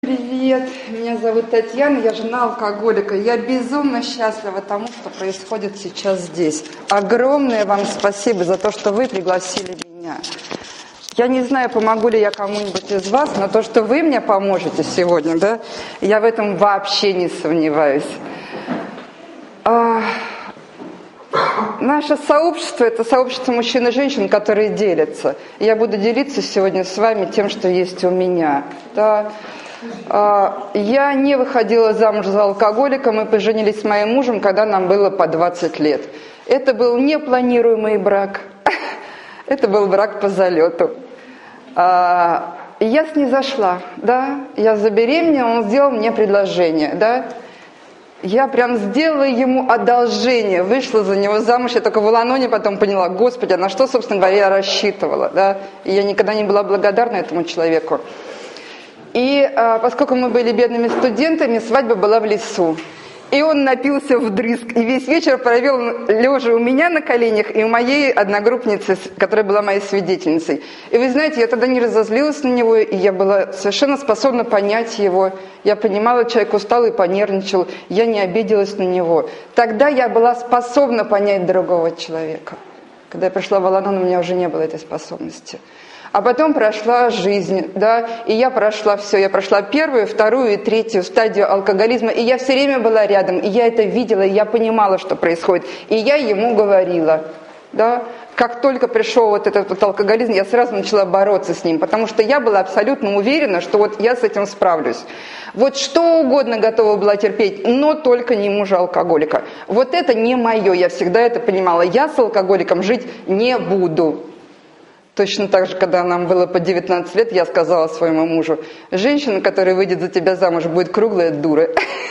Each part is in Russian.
привет! Меня зовут Татьяна, я жена алкоголика. Я безумно счастлива тому, что происходит сейчас здесь. Огромное вам спасибо за то, что вы пригласили меня. Я не знаю, помогу ли я кому-нибудь из вас, но то, что вы мне поможете сегодня, да, я в этом вообще не сомневаюсь. Наше сообщество – это сообщество мужчин и женщин, которые делятся. Я буду делиться сегодня с вами тем, что есть у меня. Да. Я не выходила замуж за алкоголика, мы поженились с моим мужем, когда нам было по 20 лет. Это был непланируемый брак, это был брак по залету. Я снизошла, да, я забеременела, он сделал мне предложение, да. Я прям сделала ему одолжение, вышла за него замуж, я только в Аланоне потом поняла, господи, на что, собственно говоря, я рассчитывала, да, и я никогда не была благодарна этому человеку. И поскольку мы были бедными студентами, свадьба была в лесу, и он напился вдрызг, и весь вечер провел лежа у меня на коленях и у моей одногруппницы, которая была моей свидетельницей. И вы знаете, я тогда не разозлилась на него, и я была совершенно способна понять его. Я понимала, человек устал и понервничал, я не обиделась на него. Тогда я была способна понять другого человека. Когда я пришла в Аланон, у меня уже не было этой способности. А потом прошла жизнь, да, и я прошла все. Я прошла первую, вторую и третью стадию алкоголизма, и я все время была рядом, и я это видела, и я понимала, что происходит. И я ему говорила, да, как только пришел вот этот вот алкоголизм, я сразу начала бороться с ним, потому что я была абсолютно уверена, что вот я с этим справлюсь. Вот что угодно готова была терпеть, но только не мужа-алкоголика. Вот это не мое, я всегда это понимала. Я с алкоголиком жить не буду. Точно так же, когда нам было по 19 лет, я сказала своему мужу: женщина, которая выйдет за тебя замуж, будет круглая дура.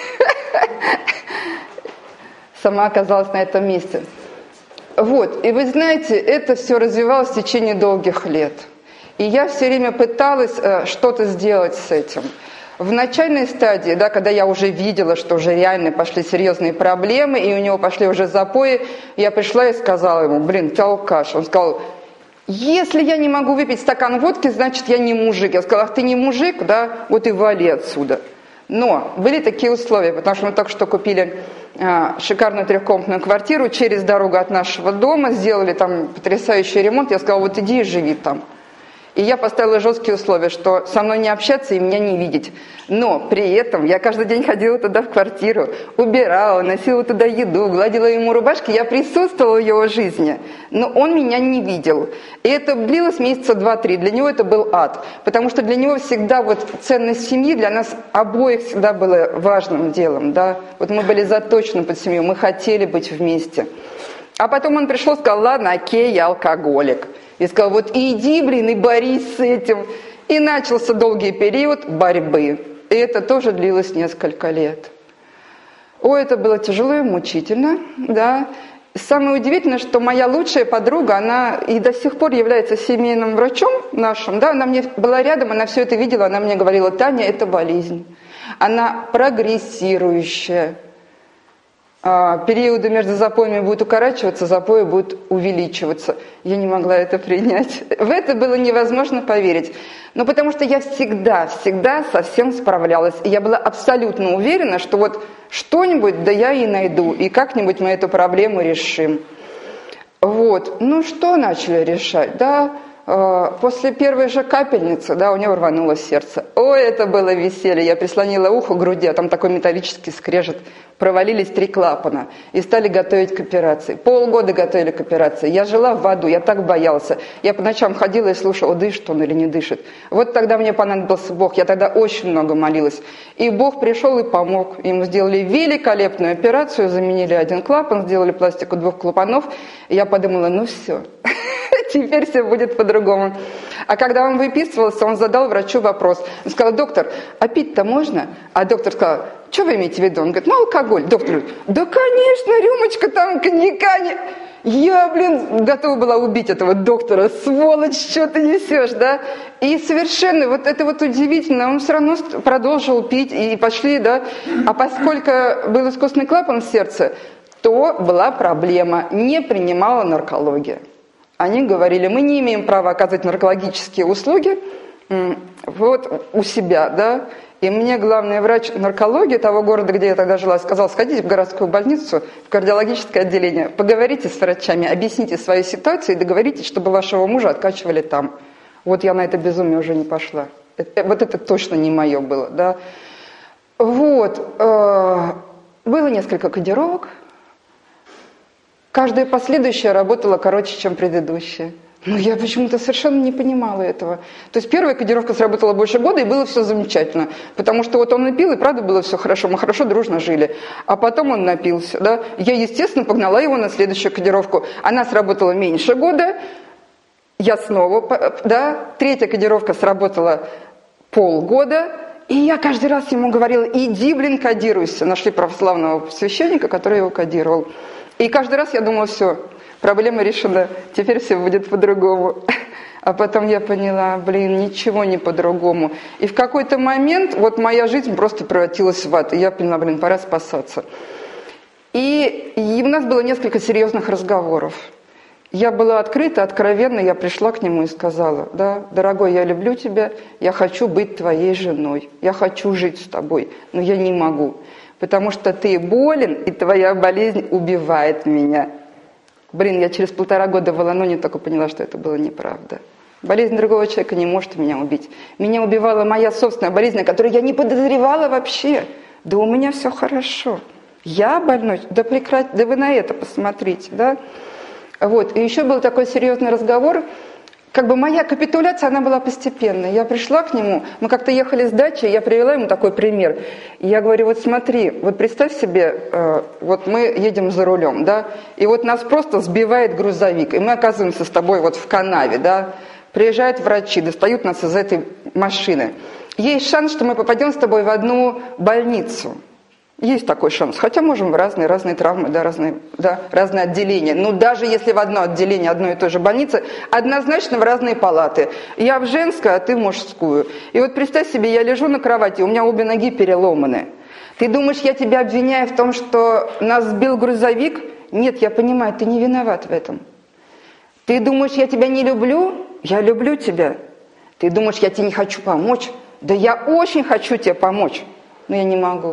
Сама оказалась на этом месте. Вот, и вы знаете, это все развивалось в течение долгих лет. И я все время пыталась что-то сделать с этим. В начальной стадии, да, когда я уже видела, что уже реально пошли серьезные проблемы, и у него пошли уже запои, я пришла и сказала ему: блин, ты алкаш. Он сказал: если я не могу выпить стакан водки, значит, я не мужик. Я сказала: ах, ты не мужик, да, вот и вали отсюда. Но были такие условия, потому что мы только что купили шикарную трехкомнатную квартиру через дорогу от нашего дома, сделали там потрясающий ремонт. Я сказала: вот иди и живи там. И я поставила жесткие условия, что со мной не общаться и меня не видеть. Но при этом я каждый день ходила туда в квартиру, убирала, носила туда еду, гладила ему рубашки. Я присутствовала в его жизни, но он меня не видел. И это длилось месяца 2-3. Для него это был ад. Потому что для него всегда вот ценность семьи для нас обоих всегда было важным делом. Да? Вот мы были заточены под семью, мы хотели быть вместе. А потом он пришел и сказал: ладно, окей, я алкоголик. И сказал: вот иди, блин, и борись с этим. И начался долгий период борьбы. И это тоже длилось несколько лет. Ой, это было тяжело и мучительно, да. Самое удивительное, что моя лучшая подруга, она и до сих пор является семейным врачом нашим, да, она мне была рядом, она все это видела, она мне говорила: Таня, это болезнь. Она прогрессирующая. Периоды между запоями будут укорачиваться, запои будут увеличиваться. Я не могла это принять. В это было невозможно поверить. Но потому что я всегда со всем справлялась. И я была абсолютно уверена, что вот что-нибудь, да я и найду, и как-нибудь мы эту проблему решим. Вот. Ну что начали решать? Да, после первой же капельницы, да, у него рвануло сердце. Ой, это было веселье. Я прислонила ухо к груди, а там такой металлический скрежет. Провалились 3 клапана и стали готовить к операции. Полгода готовили к операции. Я жила в аду, я так боялся. Я по ночам ходила и слушала, дышит он или не дышит. Вот тогда мне понадобился Бог. Я тогда очень много молилась. И Бог пришел и помог. Ему сделали великолепную операцию, заменили 1 клапан, сделали пластику 2 клапанов. И я подумала: ну все, теперь все будет по-другому. А когда он выписывался, он задал врачу вопрос. Он сказал: доктор, а пить-то можно? А доктор сказал: что вы имеете в виду? Он говорит: ну, алкоголь. Доктор говорит: да, конечно, рюмочка там коньяка. Я, блин, готова была убить этого доктора. Сволочь, что ты несешь, да? И совершенно, вот это вот удивительно, он все равно продолжил пить, и пошли, да? А поскольку был искусственный клапан в сердце, то была проблема, не принимала наркология. Они говорили: мы не имеем права оказывать наркологические услуги вот у себя, да, И мне главный врач наркологии того города, где я тогда жила, сказал: сходите в городскую больницу, в кардиологическое отделение, поговорите с врачами, объясните свою ситуацию и договоритесь, чтобы вашего мужа откачивали там. Вот я на это безумие уже не пошла. Вот это точно не мое было, да. Вот. Было несколько кодировок. Каждая последующая работала короче, чем предыдущая. Но я почему-то совершенно не понимала этого. То есть первая кодировка сработала больше года, и было все замечательно. Потому что вот он напил, и правда было все хорошо, мы хорошо дружно жили. А потом он напился, да. Я, естественно, погнала его на следующую кодировку. Она сработала меньше года, я снова, да. Третья кодировка сработала полгода, и я каждый раз ему говорила: иди, блин, кодируйся. Нашли православного священника, который его кодировал. И каждый раз я думала: все, проблема решена, теперь все будет по-другому. А потом я поняла: блин, ничего не по-другому. И в какой-то момент вот моя жизнь просто превратилась в ад. И я поняла: блин, пора спасаться. И у нас было несколько серьезных разговоров. Я была открыта, откровенна, я пришла к нему и сказала: да, дорогой, я люблю тебя, я хочу быть твоей женой, я хочу жить с тобой, но я не могу, потому что ты болен, и твоя болезнь убивает меня. Блин, я через 1,5 года в Аланоне только поняла, что это было неправда. Болезнь другого человека не может меня убить. Меня убивала моя собственная болезнь, о которой я не подозревала вообще. Да у меня все хорошо. Я больной? Да прекрати, да вы на это посмотрите, да? Вот, и еще был такой серьезный разговор. Как бы моя капитуляция, она была постепенной. Я пришла к нему, мы как-то ехали с дачи, я привела ему такой пример. И я говорю: вот смотри, вот представь себе, вот мы едем за рулем, да, и вот нас просто сбивает грузовик, и мы оказываемся с тобой вот в канаве, да, приезжают врачи, достают нас из этой машины. Есть шанс, что мы попадем с тобой в одну больницу. Есть такой шанс, хотя можем в разные травмы, да, разные отделения. Но даже если в одно отделение одной и той же больницы, однозначно в разные палаты. Я в женскую, а ты в мужскую. И вот представь себе, я лежу на кровати, у меня обе ноги переломаны. Ты думаешь, я тебя обвиняю в том, что нас сбил грузовик? Нет, я понимаю, ты не виноват в этом. Ты думаешь, я тебя не люблю? Я люблю тебя. Ты думаешь, я тебе не хочу помочь? Да я очень хочу тебе помочь, но я не могу.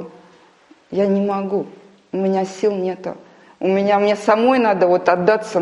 Я не могу, у меня сил нету. Мне самой надо вот отдаться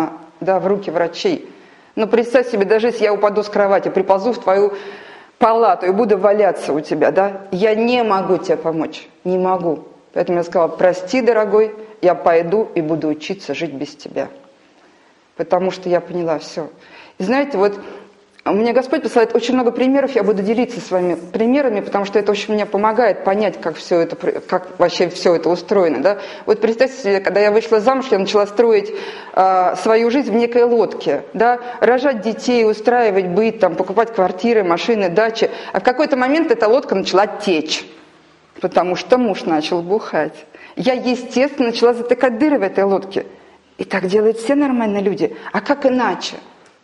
в руки врачей. Но представь себе, даже если я упаду с кровати, приползу в твою палату и буду валяться у тебя, да, я не могу тебе помочь, не могу. Поэтому я сказала: прости, дорогой, я пойду и буду учиться жить без тебя. Потому что я поняла все. И знаете, вот мне Господь посылает очень много примеров, я буду делиться с вами примерами, потому что это очень мне помогает понять, как вообще все это устроено. Да? Вот представьте себе, когда я вышла замуж, я начала строить свою жизнь в некой лодке, да? Рожать детей, устраивать быт, там, покупать квартиры, машины, дачи. А в какой-то момент эта лодка начала течь, потому что муж начал бухать. Я, естественно, начала затыкать дыры в этой лодке. И так делают все нормальные люди. А как иначе?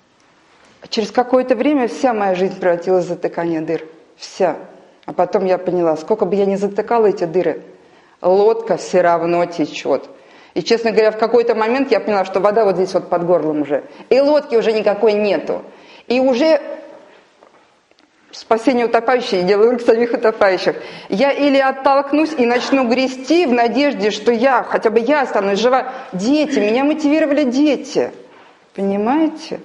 Через какое-то время вся моя жизнь превратилась в затыкание дыр. Вся. А потом я поняла, сколько бы я ни затыкала эти дыры, лодка все равно течет. И, честно говоря, в какой-то момент я поняла, что вода вот здесь вот под горлом уже. И лодки уже никакой нету. И уже спасение утопающих, дело рук самих утопающих. Я или оттолкнусь и начну грести в надежде, что хотя бы я останусь жива. Дети, меня мотивировали дети. Понимаете?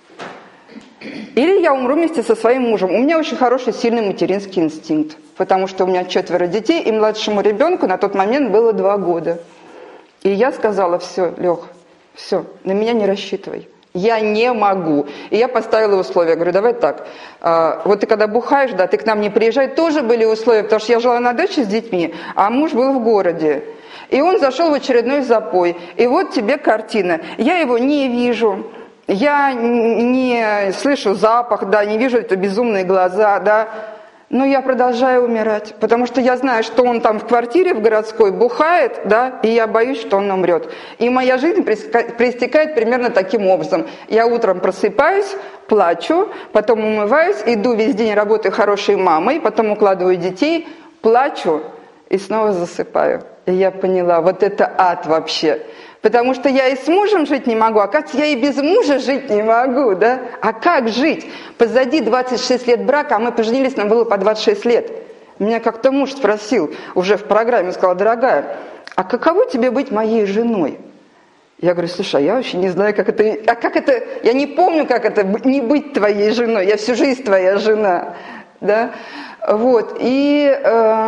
Или я умру вместе со своим мужем. У меня очень хороший, сильный материнский инстинкт, потому что у меня 4 детей, и младшему ребенку на тот момент было 2 года. И я сказала: все, Лех, все, на меня не рассчитывай. Я не могу. И я поставила условия. Говорю: давай так, вот ты когда бухаешь, да, ты к нам не приезжай. Тоже были условия, потому что я жила на даче с детьми, а муж был в городе. И он зашел в очередной запой. И вот тебе картина. Я его не вижу. Я не слышу запах, да, не вижу это безумные глаза, да, но я продолжаю умирать, потому что я знаю, что он там в квартире в городской бухает, да, и я боюсь, что он умрет. И моя жизнь проистекает примерно таким образом. Я утром просыпаюсь, плачу, потом умываюсь, иду весь день, работаю хорошей мамой, потом укладываю детей, плачу и снова засыпаю. И я поняла, вот это ад вообще. Потому что я и с мужем жить не могу, а кажется, я и без мужа жить не могу, да? А как жить? Позади 26 лет брака, а мы поженились, нам было по 26 лет. Меня как-то муж спросил уже в программе, сказал: дорогая, а каково тебе быть моей женой? Я говорю: слушай, я вообще не знаю, как это, я не помню, как это не быть твоей женой, я всю жизнь твоя жена, да, вот, и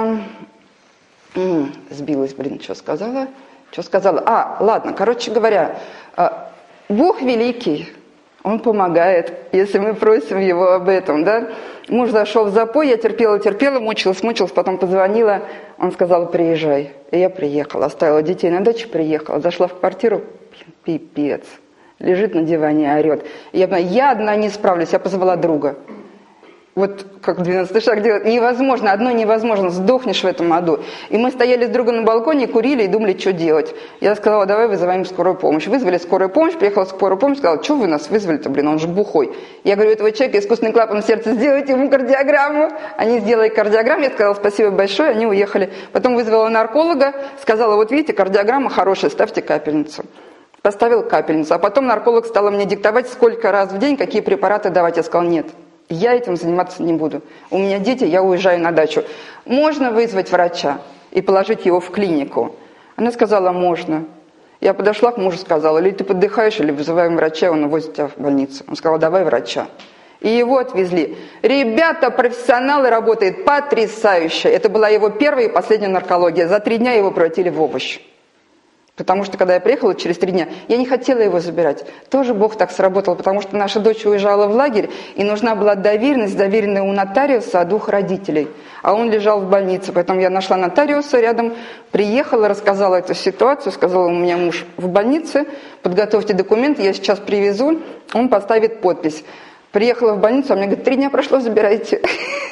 сбилась, что сказала, ладно, короче говоря, Бог великий, Он помогает, если мы просим Его об этом, да. Муж зашел в запой, я терпела, мучилась, потом позвонила, он сказал: приезжай. И я приехала, оставила детей на даче, приехала, зашла в квартиру, пипец, лежит на диване, орет. Я одна не справлюсь, я позвала друга. Вот как 12-й шаг делать. Невозможно, одно невозможно, сдохнешь в этом аду. И мы стояли с другом на балконе, курили и думали, что делать. Я сказала: давай вызываем скорую помощь. Вызвали скорую помощь, приехала скорая помощь, сказала: что вы нас вызвали-то, он же бухой. Я говорю: этого человека искусственный клапан в сердце, сделайте ему кардиограмму. Они сделали кардиограмму, я сказала: спасибо большое, они уехали. Потом вызвала нарколога, сказала: вот видите, кардиограмма хорошая, ставьте капельницу. Поставил капельницу, а потом нарколог стала мне диктовать, сколько раз в день, какие препараты давать. Я сказала: нет. Я этим заниматься не буду. У меня дети, я уезжаю на дачу. Можно вызвать врача и положить его в клинику? Она сказала: можно. Я подошла к мужу, сказала: или ты подыхаешь, или вызываем врача, он увозит тебя в больницу. Он сказал: давай врача. И его отвезли. Ребята, профессионалы, работают потрясающе. Это была его первая и последняя наркология. За 3 дня его превратили в овощ. Потому что, когда я приехала через 3 дня, я не хотела его забирать. Тоже Бог так сработал, потому что наша дочь уезжала в лагерь, и нужна была доверенность, заверенная у нотариуса от 2 родителей. А он лежал в больнице, поэтому я нашла нотариуса рядом, приехала, рассказала эту ситуацию, сказала: у меня муж в больнице, подготовьте документы, я сейчас привезу, он поставит подпись. Приехала в больницу, а мне говорит: 3 дня прошло, забирайте.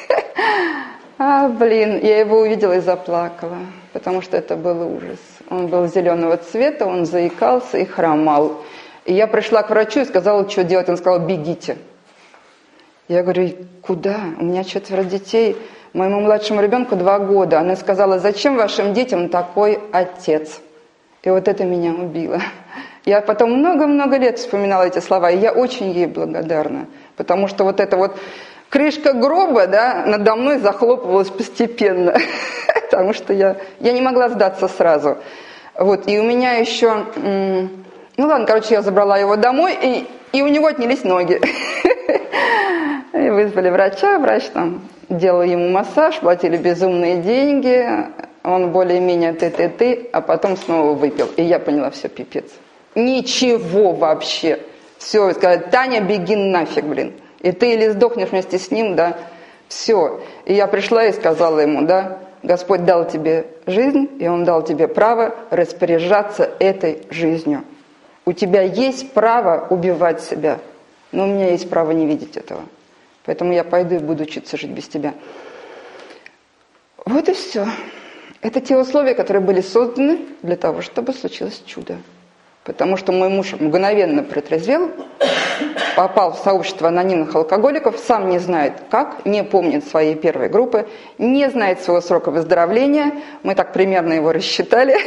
Я его увидела и заплакала, потому что это был ужас. Он был зеленого цвета, он заикался и хромал. И я пришла к врачу и сказала: что делать? Он сказал: бегите. Я говорю: куда? У меня 4 детей, моему младшему ребенку 2 года. Она сказала: зачем вашим детям такой отец? И вот это меня убило. Я потом много-много лет вспоминала эти слова, и я очень ей благодарна, потому что вот эта вот крышка гроба, да, надо мной захлопывалась постепенно, потому что я не могла сдаться сразу. Вот, и у меня еще... я забрала его домой, и у него отнялись ноги. И вызвали врача, врач там делал ему массаж, платили безумные деньги, он более-менее ты, а потом снова выпил. И я поняла: все, пипец. Ничего вообще. Все, сказали: Таня, беги нафиг, И ты или сдохнешь вместе с ним, да, все. И я пришла и сказала ему: да, Господь дал тебе жизнь, и Он дал тебе право распоряжаться этой жизнью. У тебя есть право убивать себя, но у меня есть право не видеть этого. Поэтому я пойду и буду учиться жить без тебя. Вот и все. Это те условия, которые были созданы для того, чтобы случилось чудо. Потому что мой муж мгновенно протрезвел, попал в сообщество анонимных алкоголиков, сам не знает как, не помнит своей первой группы, не знает своего срока выздоровления. Мы так примерно его рассчитали.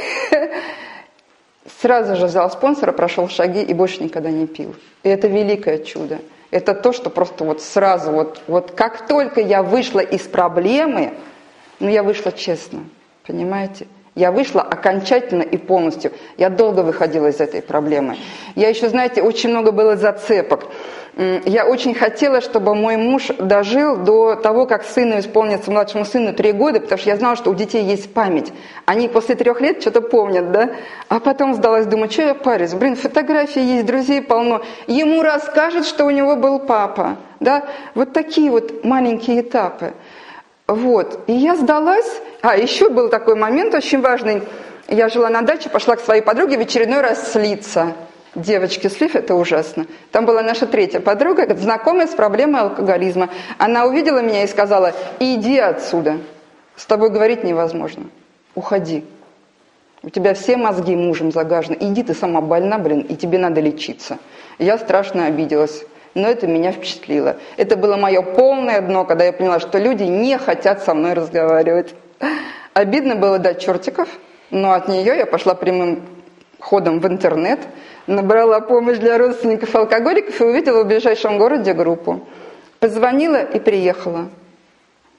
Сразу же взял спонсора, прошел шаги и больше никогда не пил. И это великое чудо. Это то, что просто вот сразу, вот как только я вышла из проблемы, я вышла честно, понимаете? Я вышла окончательно и полностью. Я долго выходила из этой проблемы. Я еще, знаете, очень много было зацепок. Я очень хотела, чтобы мой муж дожил до того, как сыну исполнится, младшему сыну 3 года, потому что я знала, что у детей есть память. Они после 3 лет что-то помнят, да? А потом сдалась, думаю: что я парюсь? Фотографии есть, друзей полно. Ему расскажут, что у него был папа, да? Вот такие вот маленькие этапы. Вот. И я сдалась. Еще был такой момент очень важный. Я жила на даче, пошла к своей подруге в очередной раз слиться. Девочки, слив — это ужасно. Там была наша 3-я подруга, знакомая с проблемой алкоголизма. Она увидела меня и сказала: иди отсюда. С тобой говорить невозможно. Уходи. У тебя все мозги мужем загажены. Иди, ты сама больна, и тебе надо лечиться. Я страшно обиделась. Но это меня впечатлило. Это было мое полное дно, когда я поняла, что люди не хотят со мной разговаривать. Обидно было до чертиков, но от нее я пошла прямым ходом в интернет, набрала помощь для родственников алкоголиков и увидела в ближайшем городе группу. Позвонила и приехала.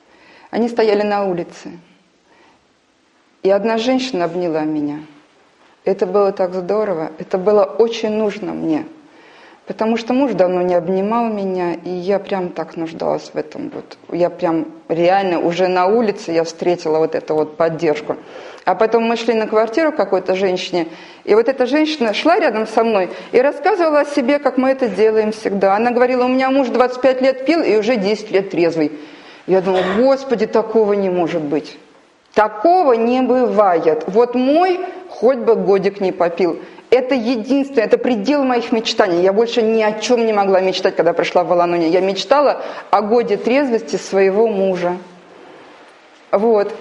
Они стояли на улице. И одна женщина обняла меня. Это было так здорово, это было очень нужно мне. Потому что муж давно не обнимал меня, и я прям так нуждалась в этом. Вот. Я прям реально уже на улице я встретила вот эту вот поддержку. А потом мы шли на квартиру к какой-то женщине, и вот эта женщина шла рядом со мной и рассказывала о себе, как мы это делаем всегда. Она говорила, у меня муж 25 лет пил и уже 10 лет трезвый. Я думала, Господи, такого не может быть. Такого не бывает. Вот мой хоть бы годик не попил. Это единственное, это предел моих мечтаний. Я больше ни о чем не могла мечтать, когда пришла в Ал-Аноне. Я мечтала о годе трезвости своего мужа. Вот.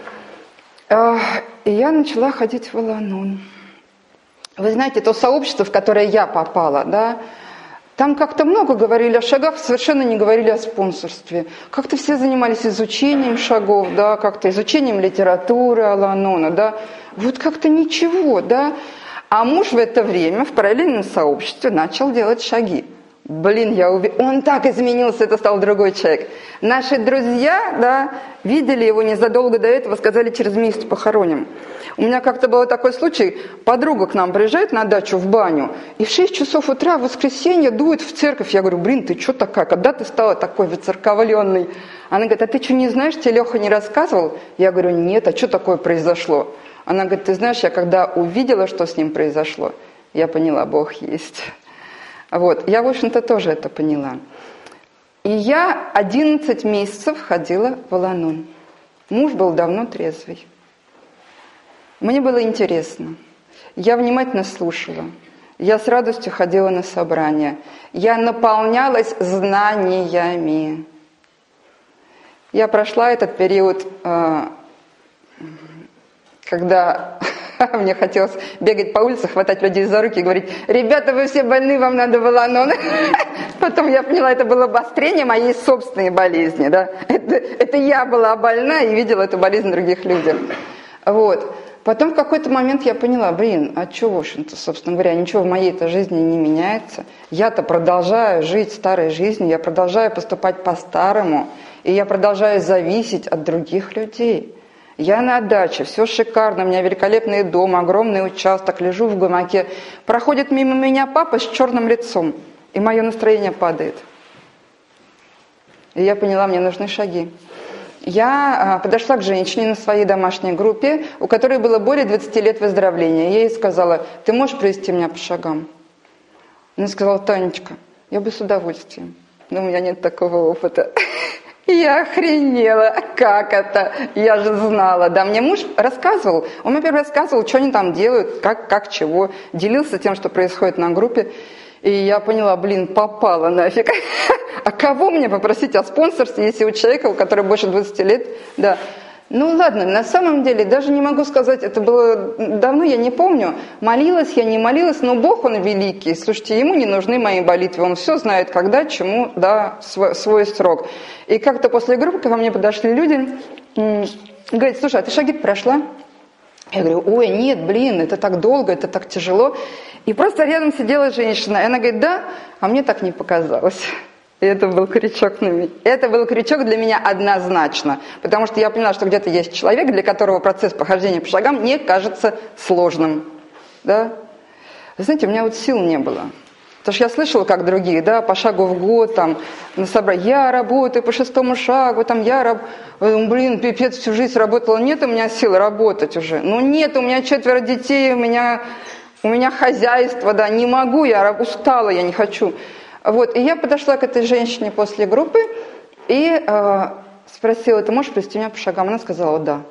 И я начала ходить в Ал-Анон. Вы знаете, то сообщество, в которое я попала, да, там как-то много говорили о шагах, совершенно не говорили о спонсорстве. Как-то все занимались изучением шагов, да, как-то изучением литературы Ал-Анона, да. Вот как-то ничего, да. А муж в это время в параллельном сообществе начал делать шаги. Блин, он так изменился, это стал другой человек. Наши друзья, да, видели его незадолго до этого, сказали, через месяц похороним. У меня как-то был такой случай, подруга к нам приезжает на дачу в баню, и в 6 часов утра в воскресенье дует в церковь. Я говорю, блин, ты что такая, когда ты стала такой выцерковленной? Она говорит, а ты что не знаешь, тебе Леха не рассказывал? Я говорю, нет, а что такое произошло? Она говорит, ты знаешь, я когда увидела, что с ним произошло, я поняла, Бог есть. Вот, я, в общем-то, тоже это поняла. И я 11 месяцев ходила в Ал-Анон. Муж был давно трезвый. Мне было интересно. Я внимательно слушала. Я с радостью ходила на собрания. Я наполнялась знаниями. Я прошла этот период, когда мне хотелось бегать по улице, хватать людей за руки и говорить, ребята, вы все больны, вам надо в Ал-Анон. Потом я поняла, это было обострение моей собственной болезни. Да? Это я была больна и видела эту болезнь в других людях. Вот. Потом в какой-то момент я поняла, блин, а что, в общем-то, собственно говоря, ничего в моей-то жизни не меняется. Я-то продолжаю жить старой жизнью, я продолжаю поступать по-старому, и я продолжаю зависеть от других людей. Я на даче, все шикарно, у меня великолепный дом, огромный участок, лежу в гамаке. Проходит мимо меня папа с черным лицом, и мое настроение падает. И я поняла, мне нужны шаги. Я подошла к женщине на своей домашней группе, у которой было более 20 лет выздоровления. Я ей сказала, ты можешь провести меня по шагам? Она сказала, Танечка, я бы с удовольствием, но у меня нет такого опыта. Я охренела, как это? Я же знала, да, мне муж рассказывал, он мне первый рассказывал, что они там делают, как чего, делился тем, что происходит на группе, и я поняла, блин, попала нафиг. А кого мне попросить о спонсорстве, если у человека, у которого больше 20 лет, да. Ну ладно, на самом деле, даже не могу сказать, это было давно, я не помню, молилась я, не молилась, но Бог, Он великий, слушайте, Ему не нужны мои молитвы, Он все знает, когда, чему, да, свой срок. И как-то после группы ко мне подошли люди, говорят, слушай, а ты шаги прошла? Я говорю, ой, нет, блин, это так долго, это так тяжело. И просто рядом сидела женщина, и она говорит, да, а мне так не показалось. И это был крючок на меня. Это был крючок для меня однозначно, потому что я поняла, что где-то есть человек, для которого процесс прохождения по шагам не кажется сложным. Да? Вы знаете, у меня вот сил не было. Потому что я слышала, как другие, да, по шагу в год, там, на собрании, я работаю по 6-му шагу, там, блин, пипец, всю жизнь работала, нет у меня сил работать уже. Ну нет, у меня 4 детей, у меня хозяйство, да, не могу, я устала, я не хочу. Вот, и я подошла к этой женщине после группы и спросила, ты можешь привести меня по шагам? Она сказала, да.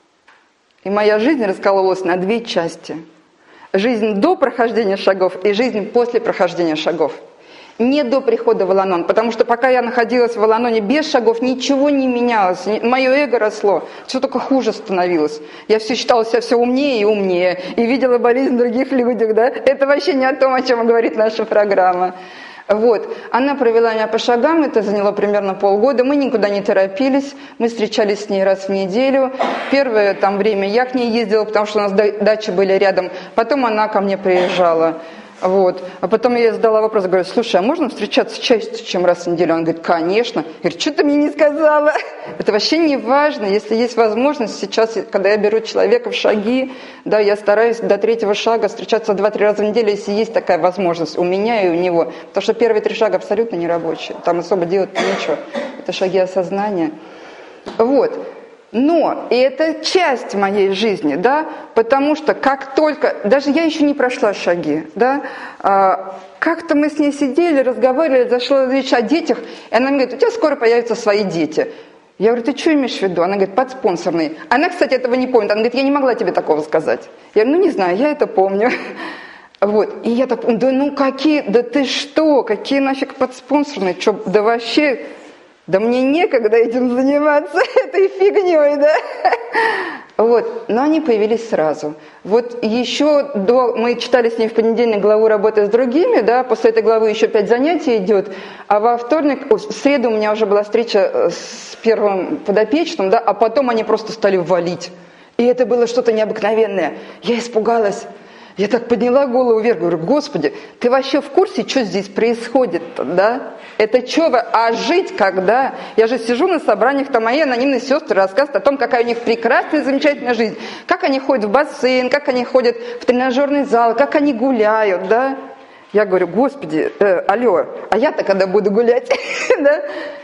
И моя жизнь раскололась на 2 части. Жизнь до прохождения шагов и жизнь после прохождения шагов. Не до прихода в Ал-Анон, потому что пока я находилась в Ал-Аноне без шагов, ничего не менялось. Мое эго росло, все только хуже становилось. Я все считала себя все умнее и умнее, и видела болезнь в других людях. Да? Это вообще не о том, о чем говорит наша программа. Вот. Она провела меня по шагам, это заняло примерно полгода, мы никуда не торопились, мы встречались с ней раз в неделю. Первое там время я к ней ездила, потому что у нас дачи были рядом, потом она ко мне приезжала. Вот. А потом я задала вопрос, говорю, слушай, а можно встречаться чаще, чем раз в неделю? Он говорит, конечно. Я говорю, что ты мне не сказала? Это вообще не важно, если есть возможность сейчас, когда я беру человека в шаги, да, я стараюсь до 3-го шага встречаться 2-3 раза в неделю, если есть такая возможность у меня и у него. Потому что первые 3 шага абсолютно не рабочие, там особо делать нечего. Это шаги осознания. Вот. Но и это часть моей жизни, да, потому что как только, даже я еще не прошла шаги, да, как-то мы с ней сидели, разговаривали, зашла речь о детях, и она мне говорит, у тебя скоро появятся свои дети. Я говорю, ты что имеешь в виду? Она говорит, подспонсорные. Она, кстати, этого не помнит, она говорит, я не могла тебе такого сказать. Я говорю, ну не знаю, я это помню. Вот, и я так, да ну какие, да ты что, какие нафиг подспонсорные, что, да вообще... Да мне некогда этим заниматься, этой фигней, да? Вот, но они появились сразу. Вот еще мы читали с ней в понедельник главу «Работы с другими», да, после этой главы еще 5 занятий идет, а во вторник, в среду у меня уже была встреча с первым подопечным, да, а потом они просто стали валить. И это было что-то необыкновенное. Я испугалась. Я так подняла голову вверх, говорю, Господи, ты вообще в курсе, что здесь происходит-то, да? Это что вы, а жить когда? Я же сижу на собраниях, там мои анонимные сестры рассказывают о том, какая у них прекрасная, замечательная жизнь. Как они ходят в бассейн, как они ходят в тренажерный зал, как они гуляют, да? Я говорю, Господи, алло, а я-то когда буду гулять, да?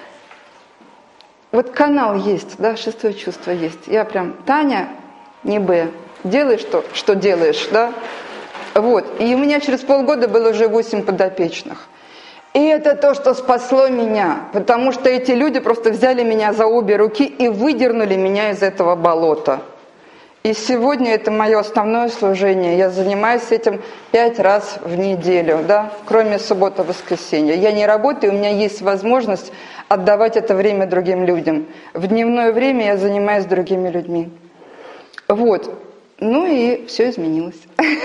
Вот канал есть, да, 6-е чувство есть. Я прям, Таня, не Б, делай что делаешь, да? Вот, и у меня через полгода было уже 8 подопечных. И это то, что спасло меня, потому что эти люди просто взяли меня за обе руки и выдернули меня из этого болота. И сегодня это мое основное служение. Я занимаюсь этим 5 раз в неделю, да, кроме субботы и воскресенья. Я не работаю, у меня есть возможность отдавать это время другим людям. В дневное время я занимаюсь другими людьми. Вот. Ну и все изменилось.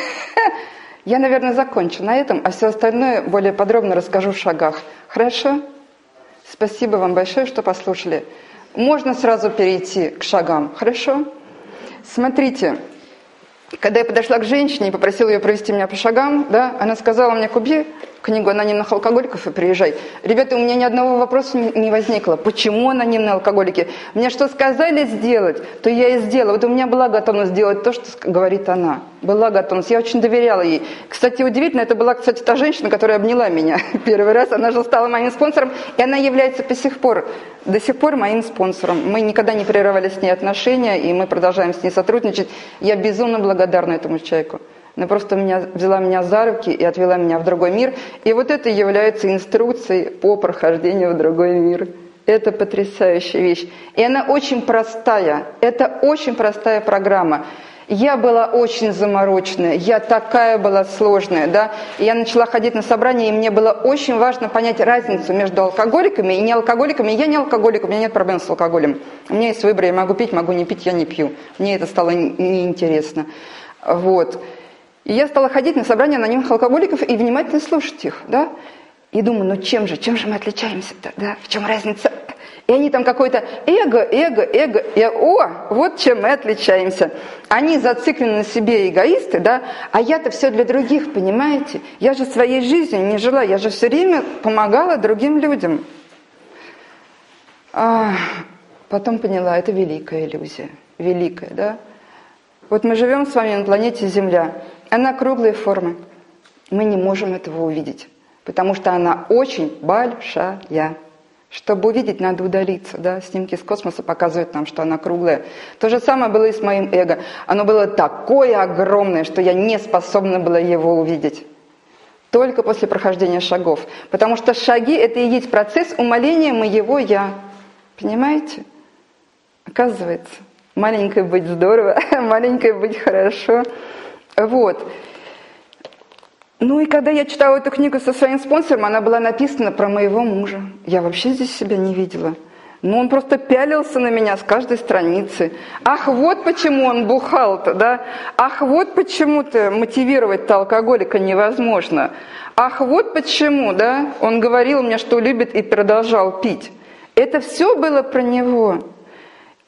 Я, наверное, закончу на этом, а все остальное более подробно расскажу в шагах. Хорошо? Спасибо вам большое, что послушали. Можно сразу перейти к шагам. Хорошо? Смотрите, когда я подошла к женщине и попросила ее провести меня по шагам, да, она сказала мне, купи книгу анонимных алкоголиков и приезжай. Ребята, у меня ни одного вопроса не возникло. Почему анонимные алкоголики? Мне что сказали сделать, то я и сделала. Вот у меня была готовность сделать то, что говорит она. Была готовность. Я очень доверяла ей. Кстати, удивительно, это была, кстати, та женщина, которая обняла меня первый раз. Она же стала моим спонсором, и она является до сих пор моим спонсором. Мы никогда не прерывали с ней отношения, и мы продолжаем с ней сотрудничать. Я безумно благодарна этому человеку. Она просто взяла меня за руки и отвела меня в другой мир. И вот это является инструкцией по прохождению в другой мир. Это потрясающая вещь. И она очень простая. Это очень простая программа. Я была очень замороченная, я такая была сложная, да. И я начала ходить на собрания, и мне было очень важно понять разницу между алкоголиками и неалкоголиками. Я не алкоголик, у меня нет проблем с алкоголем. У меня есть выбор, я могу пить, могу не пить, я не пью. Мне это стало неинтересно. Вот. И я стала ходить на собрания анонимных алкоголиков и внимательно слушать их, да. И думаю, ну чем же мы отличаемся-то, да, в чем разница? И они там какое-то эго. Я, вот чем мы отличаемся. Они зациклены на себе эгоисты, да, а я-то все для других, понимаете? Я же своей жизнью не жила, я же все время помогала другим людям. Потом поняла, это великая иллюзия, великая, да. Вот мы живем с вами на планете Земля, она круглой формы, мы не можем этого увидеть, потому что она очень большая. Чтобы увидеть, надо удалиться, да, снимки с космоса показывают нам, что она круглая. То же самое было и с моим эго. Оно было такое огромное, что я не способна была его увидеть. Только после прохождения шагов. Потому что шаги – это и есть процесс умаления моего «я». Понимаете? Оказывается, маленькой быть здорово, маленькой быть хорошо. Вот. Ну и когда я читала эту книгу со своим спонсором, она была написана про моего мужа. Я вообще здесь себя не видела. Но он просто пялился на меня с каждой страницы. Ах, вот почему он бухал-то, да? Ах, вот почему-то мотивировать-то алкоголика невозможно. Ах, вот почему, да? Он говорил мне, что любит и продолжал пить. Это все было про него.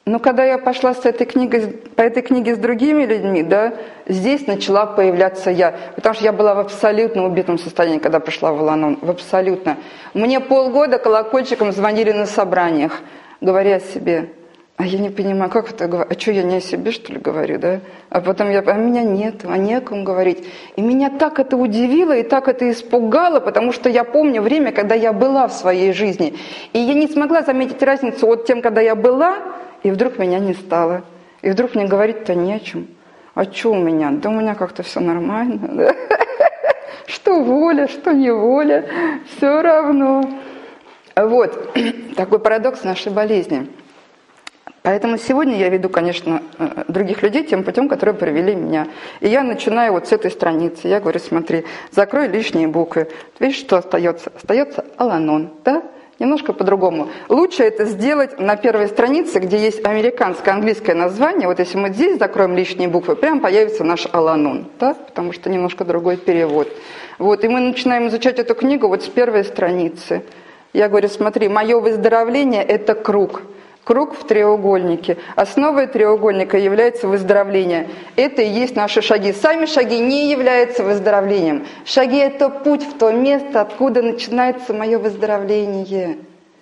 Но когда я пошла по этой книге с другими людьми, да, здесь начала появляться я. Потому что я была в абсолютно убитом состоянии, когда пришла в Ал-Анон. В абсолютно. Мне полгода колокольчиком звонили на собраниях, говоря о себе. А я не понимаю, как это говорю? А что, я не о себе, что ли, говорю, да? А потом а меня нет, а не о ком говорить. И меня так это удивило и так это испугало, потому что я помню время, когда я была в своей жизни. И я не смогла заметить разницу от тем, когда я была, и вдруг меня не стало. И вдруг мне говорить-то не о чем. А что у меня? Да у меня как-то все нормально. Да? Что воля, что неволя, все равно. Вот такой парадокс нашей болезни. Поэтому сегодня я веду, конечно, других людей тем путем, которые привели меня. И я начинаю вот с этой страницы. Я говорю, смотри, закрой лишние буквы. Видишь, что остается? Остается Ал-Анон, да? Немножко по-другому. Лучше это сделать на первой странице, где есть американское, английское название. Вот если мы здесь закроем лишние буквы, прям появится наш Ал-Анон, да? Потому что немножко другой перевод. Вот, и мы начинаем изучать эту книгу вот с первой страницы. Я говорю, смотри, мое выздоровление – это круг. Круг в треугольнике. Основой треугольника является выздоровление. Это и есть наши шаги. Сами шаги не являются выздоровлением. Шаги – это путь в то место, откуда начинается мое выздоровление.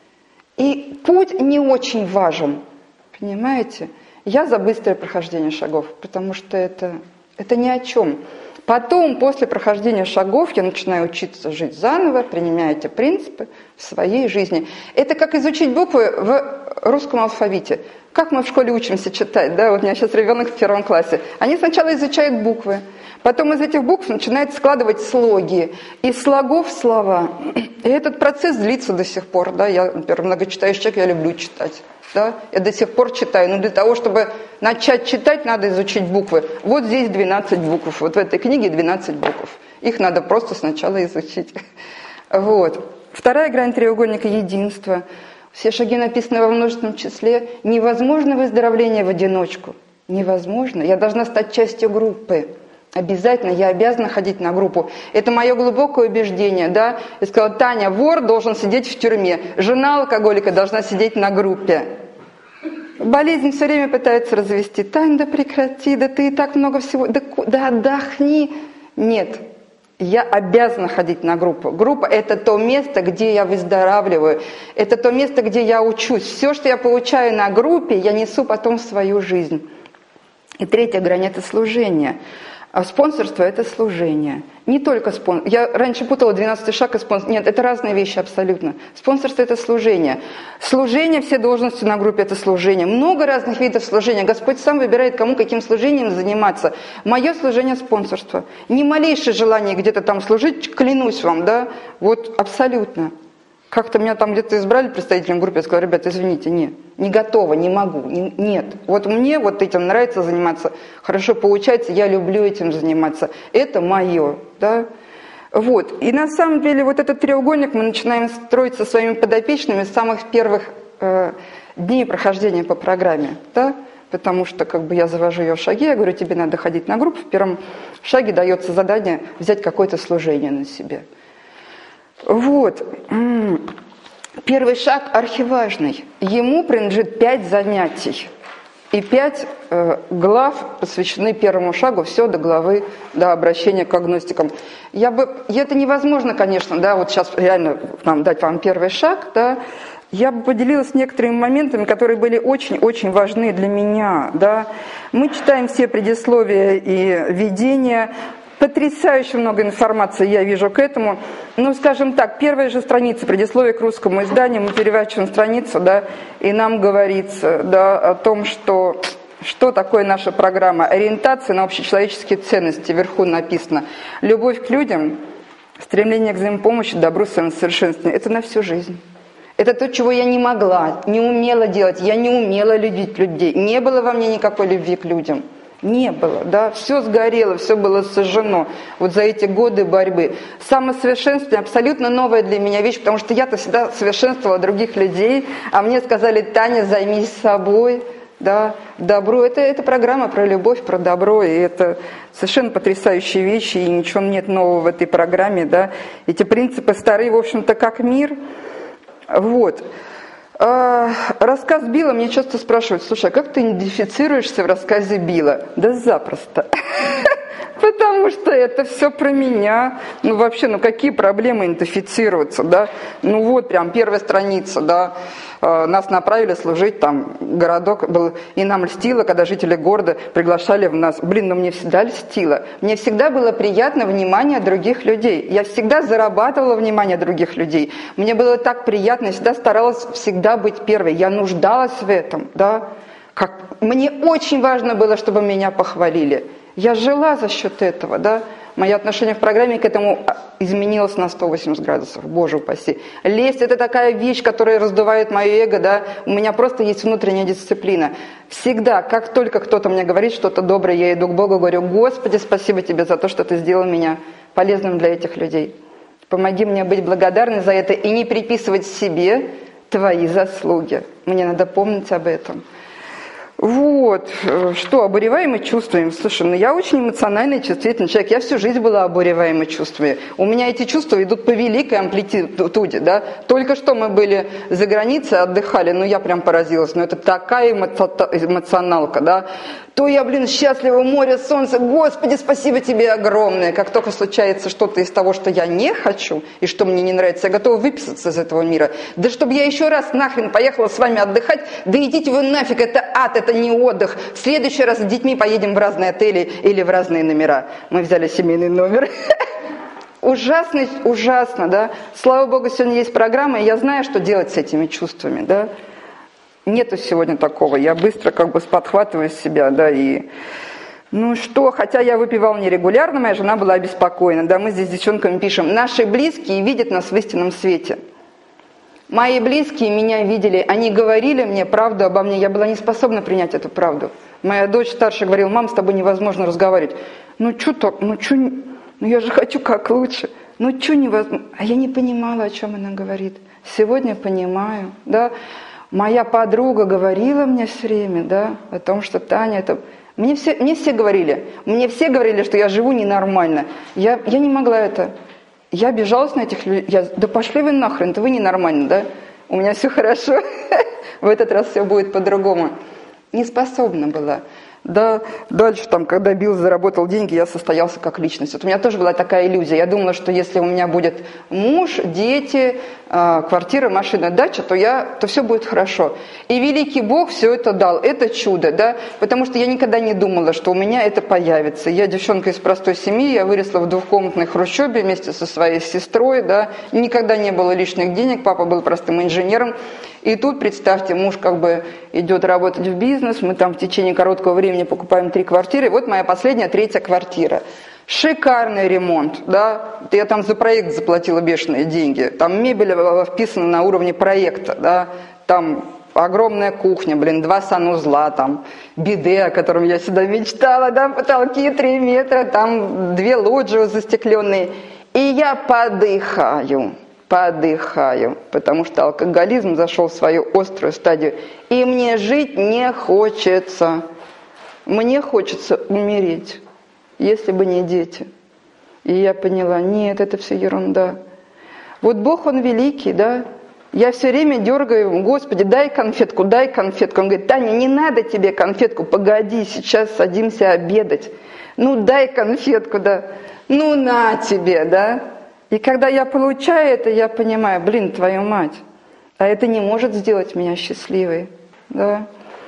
И путь не очень важен. Понимаете? Я за быстрое прохождение шагов, потому что это ни о чем. Потом, после прохождения шагов, я начинаю учиться жить заново, принимая эти принципы в своей жизни. Это как изучить буквы в русском алфавите. Как мы в школе учимся читать, да? Вот у меня сейчас ребенок в 1 классе. Они сначала изучают буквы, потом из этих букв начинают складывать слоги, из слогов слова. И этот процесс длится до сих пор, да? Я, например, многочитающий человек, я люблю читать. Да? Я до сих пор читаю, но для того, чтобы начать читать, надо изучить буквы. Вот здесь 12 букв, вот в этой книге 12 букв. Их надо просто сначала изучить. Вот. Вторая грань треугольника – единство. Все шаги написаны во множественном числе. Невозможно выздоровление в одиночку. Невозможно. Я должна стать частью группы. Обязательно, я обязана ходить на группу. Это мое глубокое убеждение, да. Я сказала, Таня, вор должен сидеть в тюрьме, жена алкоголика должна сидеть на группе. Болезнь все время пытается развести. Тань, да прекрати, да ты и так много всего, да отдохни. Нет, я обязана ходить на группу. Группа – это то место, где я выздоравливаю. Это то место, где я учусь. Все, что я получаю на группе, я несу потом в свою жизнь. И третья грань – это служение. А спонсорство – это служение. Не только спонсорство. Я раньше путала 12-й шаг и спонсорство. Нет, это разные вещи абсолютно. Спонсорство – это служение. Служение, все должности на группе – это служение. Много разных видов служения. Господь сам выбирает, кому каким служением заниматься. Мое служение – спонсорство. Ни малейшее желание где-то там служить, клянусь вам, да, вот абсолютно. Как-то меня там где-то избрали представителем группы, я сказала, ребята, извините, не готова, не могу, нет. Вот мне вот этим нравится заниматься, хорошо получается, я люблю этим заниматься, это мое, да. Вот, и на самом деле вот этот треугольник мы начинаем строить со своими подопечными с самых первых дней прохождения по программе, да. Потому что как бы я завожу ее в шаги, я говорю, тебе надо ходить на группу, в первом шаге дается задание взять какое-то служение на себе. Вот. Первый шаг архиважный. Ему принадлежит 5 занятий. И 5 глав посвящены первому шагу, все до главы, до обращения к агностикам. Это невозможно, конечно, да, вот сейчас реально дать вам первый шаг, да. Я бы поделилась некоторыми моментами, которые были очень-очень важны для меня, да. Мы читаем все предисловия и введения. Потрясающе много информации я вижу к этому. Ну, скажем так, первая же страница предисловия к русскому изданию, мы переворачиваем страницу, да, и нам говорится, да, о том, что такое наша программа. Ориентация на общечеловеческие ценности. Вверху написано. Любовь к людям, стремление к взаимопомощи, добру, самосовершенствованию. Это на всю жизнь. Это то, чего я не могла, не умела делать. Я не умела любить людей. Не было во мне никакой любви к людям. Не было, да, все сгорело, все было сожжено вот за эти годы борьбы. Самосовершенствование абсолютно новая для меня вещь, потому что я-то всегда совершенствовала других людей, а мне сказали, Таня, займись собой, да, добро. Это программа про любовь, про добро, и это совершенно потрясающие вещи, и ничего нет нового в этой программе, да. Эти принципы старые, в общем-то, как мир, вот. Рассказ Билла, мне часто спрашивают: слушай, а как ты идентифицируешься в рассказе Билла? Да запросто. Потому что это все про меня. Ну вообще, ну какие проблемы идентифицироваться, да? Ну вот прям первая страница, да. Нас направили служить, там городок был, и нам льстило, когда жители города приглашали в нас. Блин, ну мне всегда льстило. Мне всегда было приятно внимание других людей. Я всегда зарабатывала внимание других людей. Мне было так приятно, я всегда старалась всегда быть первой. Я нуждалась в этом, да. Мне очень важно было, чтобы меня похвалили. Я жила за счет этого, да. Мое отношение в программе к этому изменилось на 180 градусов, боже упаси. Лесть – это такая вещь, которая раздувает мое эго, да. У меня просто есть внутренняя дисциплина. Всегда, как только кто-то мне говорит что-то доброе, я иду к Богу, говорю: Господи, спасибо Тебе за то, что Ты сделал меня полезным для этих людей. Помоги мне быть благодарной за это и не приписывать себе Твои заслуги. Мне надо помнить об этом. Вот, что, обуреваемый чувствами. Слушай, ну я очень эмоциональный, чувствительный человек. Я всю жизнь была обуреваемой чувствами. У меня эти чувства идут по великой амплитуде, да. Только что мы были за границей, отдыхали, ну я прям поразилась. Ну это такая эмоционалка, да. То я, счастлива, море, солнце, Господи, спасибо Тебе огромное. Как только случается что-то из того, что я не хочу и что мне не нравится, я готова выписаться из этого мира. Да чтобы я еще раз нахрен поехала с вами отдыхать, да идите вы нафиг, это ад, это не отдых. В следующий раз с детьми поедем в разные отели или в разные номера. Мы взяли семейный номер. Ужасно, да. Слава Богу, сегодня есть программа, и я знаю, что делать с этими чувствами, да. Нету сегодня такого. Я быстро подхватываю себя, да, и... Ну что, хотя я выпивал нерегулярно, моя жена была обеспокоена. Да, мы здесь с девчонками пишем: наши близкие видят нас в истинном свете. Мои близкие меня видели, они говорили мне правду обо мне, я была не способна принять эту правду. Моя дочь старшая говорила: мам, с тобой невозможно разговаривать. Ну что так, ну я же хочу как лучше. Ну что невозможно? А я не понимала, о чем она говорит. Сегодня понимаю, да. Моя подруга говорила мне все время, да, о том, что Таня, это... Мне все говорили, что я живу ненормально. Я не могла это. Я обижалась на этих людей. Да пошли вы нахрен, это вы ненормально, да? У меня все хорошо. В этот раз все будет по-другому. Не способна была. Да, дальше, когда Билл заработал деньги, я состоялся как личность. Вот у меня тоже была такая иллюзия. Я думала, что если у меня будет муж, дети, квартира, машина, дача, то все будет хорошо. И великий Бог все это дал. Это чудо, да, потому что я никогда не думала, что у меня это появится. Я девчонка из простой семьи, я выросла в двухкомнатной хрущебе вместе со своей сестрой, да, никогда не было лишних денег, папа был простым инженером. И тут, представьте, муж идет работать в бизнес, мы там в течение короткого времени покупаем 3 квартиры, и вот моя последняя, 3-я квартира. Шикарный ремонт, да, я там за проект заплатила бешеные деньги, там мебель вписана на уровне проекта, да, там огромная кухня, 2 санузла, там биде, о котором я всегда мечтала, да, потолки 3 метра, там 2 лоджии застекленные, и я подыхаю, потому что алкоголизм зашел в свою острую стадию. И мне жить не хочется. Мне хочется умереть, если бы не дети. И я поняла: нет, это все ерунда. Вот Бог, Он великий, да? Я все время дергаю: Господи, дай конфетку, дай конфетку. Он говорит: Таня, не надо тебе конфетку, погоди, сейчас садимся обедать. Ну, дай конфетку, да. Ну, на тебе, да. И когда я получаю это, я понимаю: твою мать, а это не может сделать меня счастливой, да.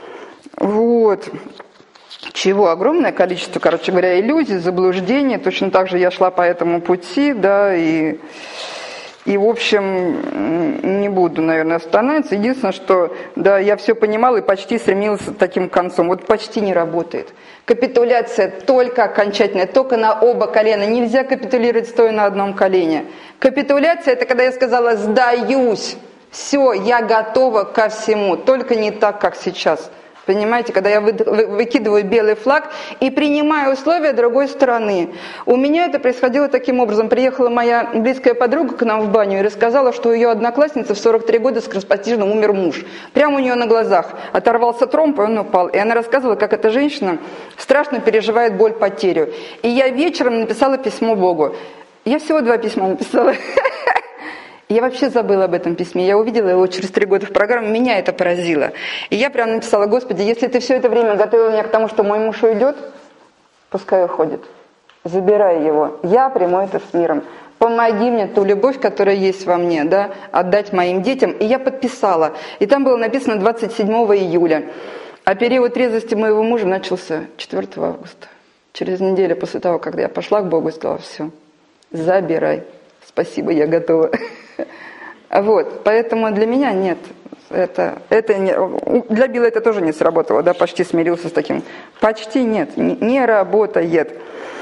Вот. Чего? Огромное количество, иллюзий, заблуждений. Точно так же я шла по этому пути, да, и в общем, не буду, наверное, останавливаться. Единственное, что, да, я все понимала и почти стремилась к таким концом. Вот почти не работает. Капитуляция только окончательная, только на оба колена. Нельзя капитулировать, стоя на одном колене. Капитуляция – это когда я сказала: сдаюсь, все, я готова ко всему, только не так, как сейчас. Понимаете, когда я выкидываю белый флаг и принимаю условия другой стороны. У меня это происходило таким образом. Приехала моя близкая подруга к нам в баню и рассказала, что у ее одноклассницы в 43 года скоропостижно умер муж. Прямо у нее на глазах оторвался тромб, и он упал. И она рассказывала, как эта женщина страшно переживает боль, потерю. И я вечером написала письмо Богу. Я всего 2 письма написала. Я вообще забыла об этом письме. Я увидела его через 3 года в программе, меня это поразило. И я прям написала: Господи, если ты все это время готовил меня к тому, что мой муж уйдет, пускай уходит. Забирай его. Я приму это с миром. Помоги мне ту любовь, которая есть во мне, да, отдать моим детям. И я подписала. И там было написано 27 июля. А период трезвости моего мужа начался 4 августа. Через неделю после того, когда я пошла к Богу и сказала: все, забирай. Спасибо, я готова. Вот, поэтому для меня нет. Это не, для Билла это тоже не сработало, да, почти смирился с таким. Почти нет, не работает.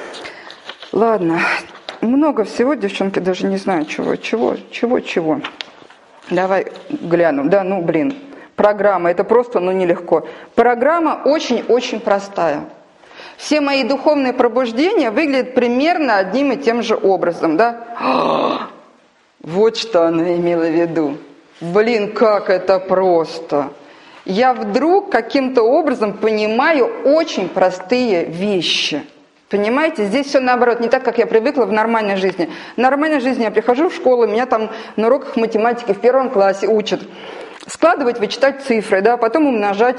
Ладно, много всего, девчонки, даже не знаю чего. Давай глянем, да, программа, это просто, нелегко. Программа очень-очень простая. Все мои духовные пробуждения выглядят примерно одним и тем же образом, да? Вот что она имела в виду. Как это просто. Я вдруг каким-то образом понимаю очень простые вещи. Понимаете, здесь все наоборот, не так, как я привыкла в нормальной жизни. В нормальной жизни я прихожу в школу, меня там на уроках математики в 1 классе учат складывать, вычитать цифры, да, потом умножать,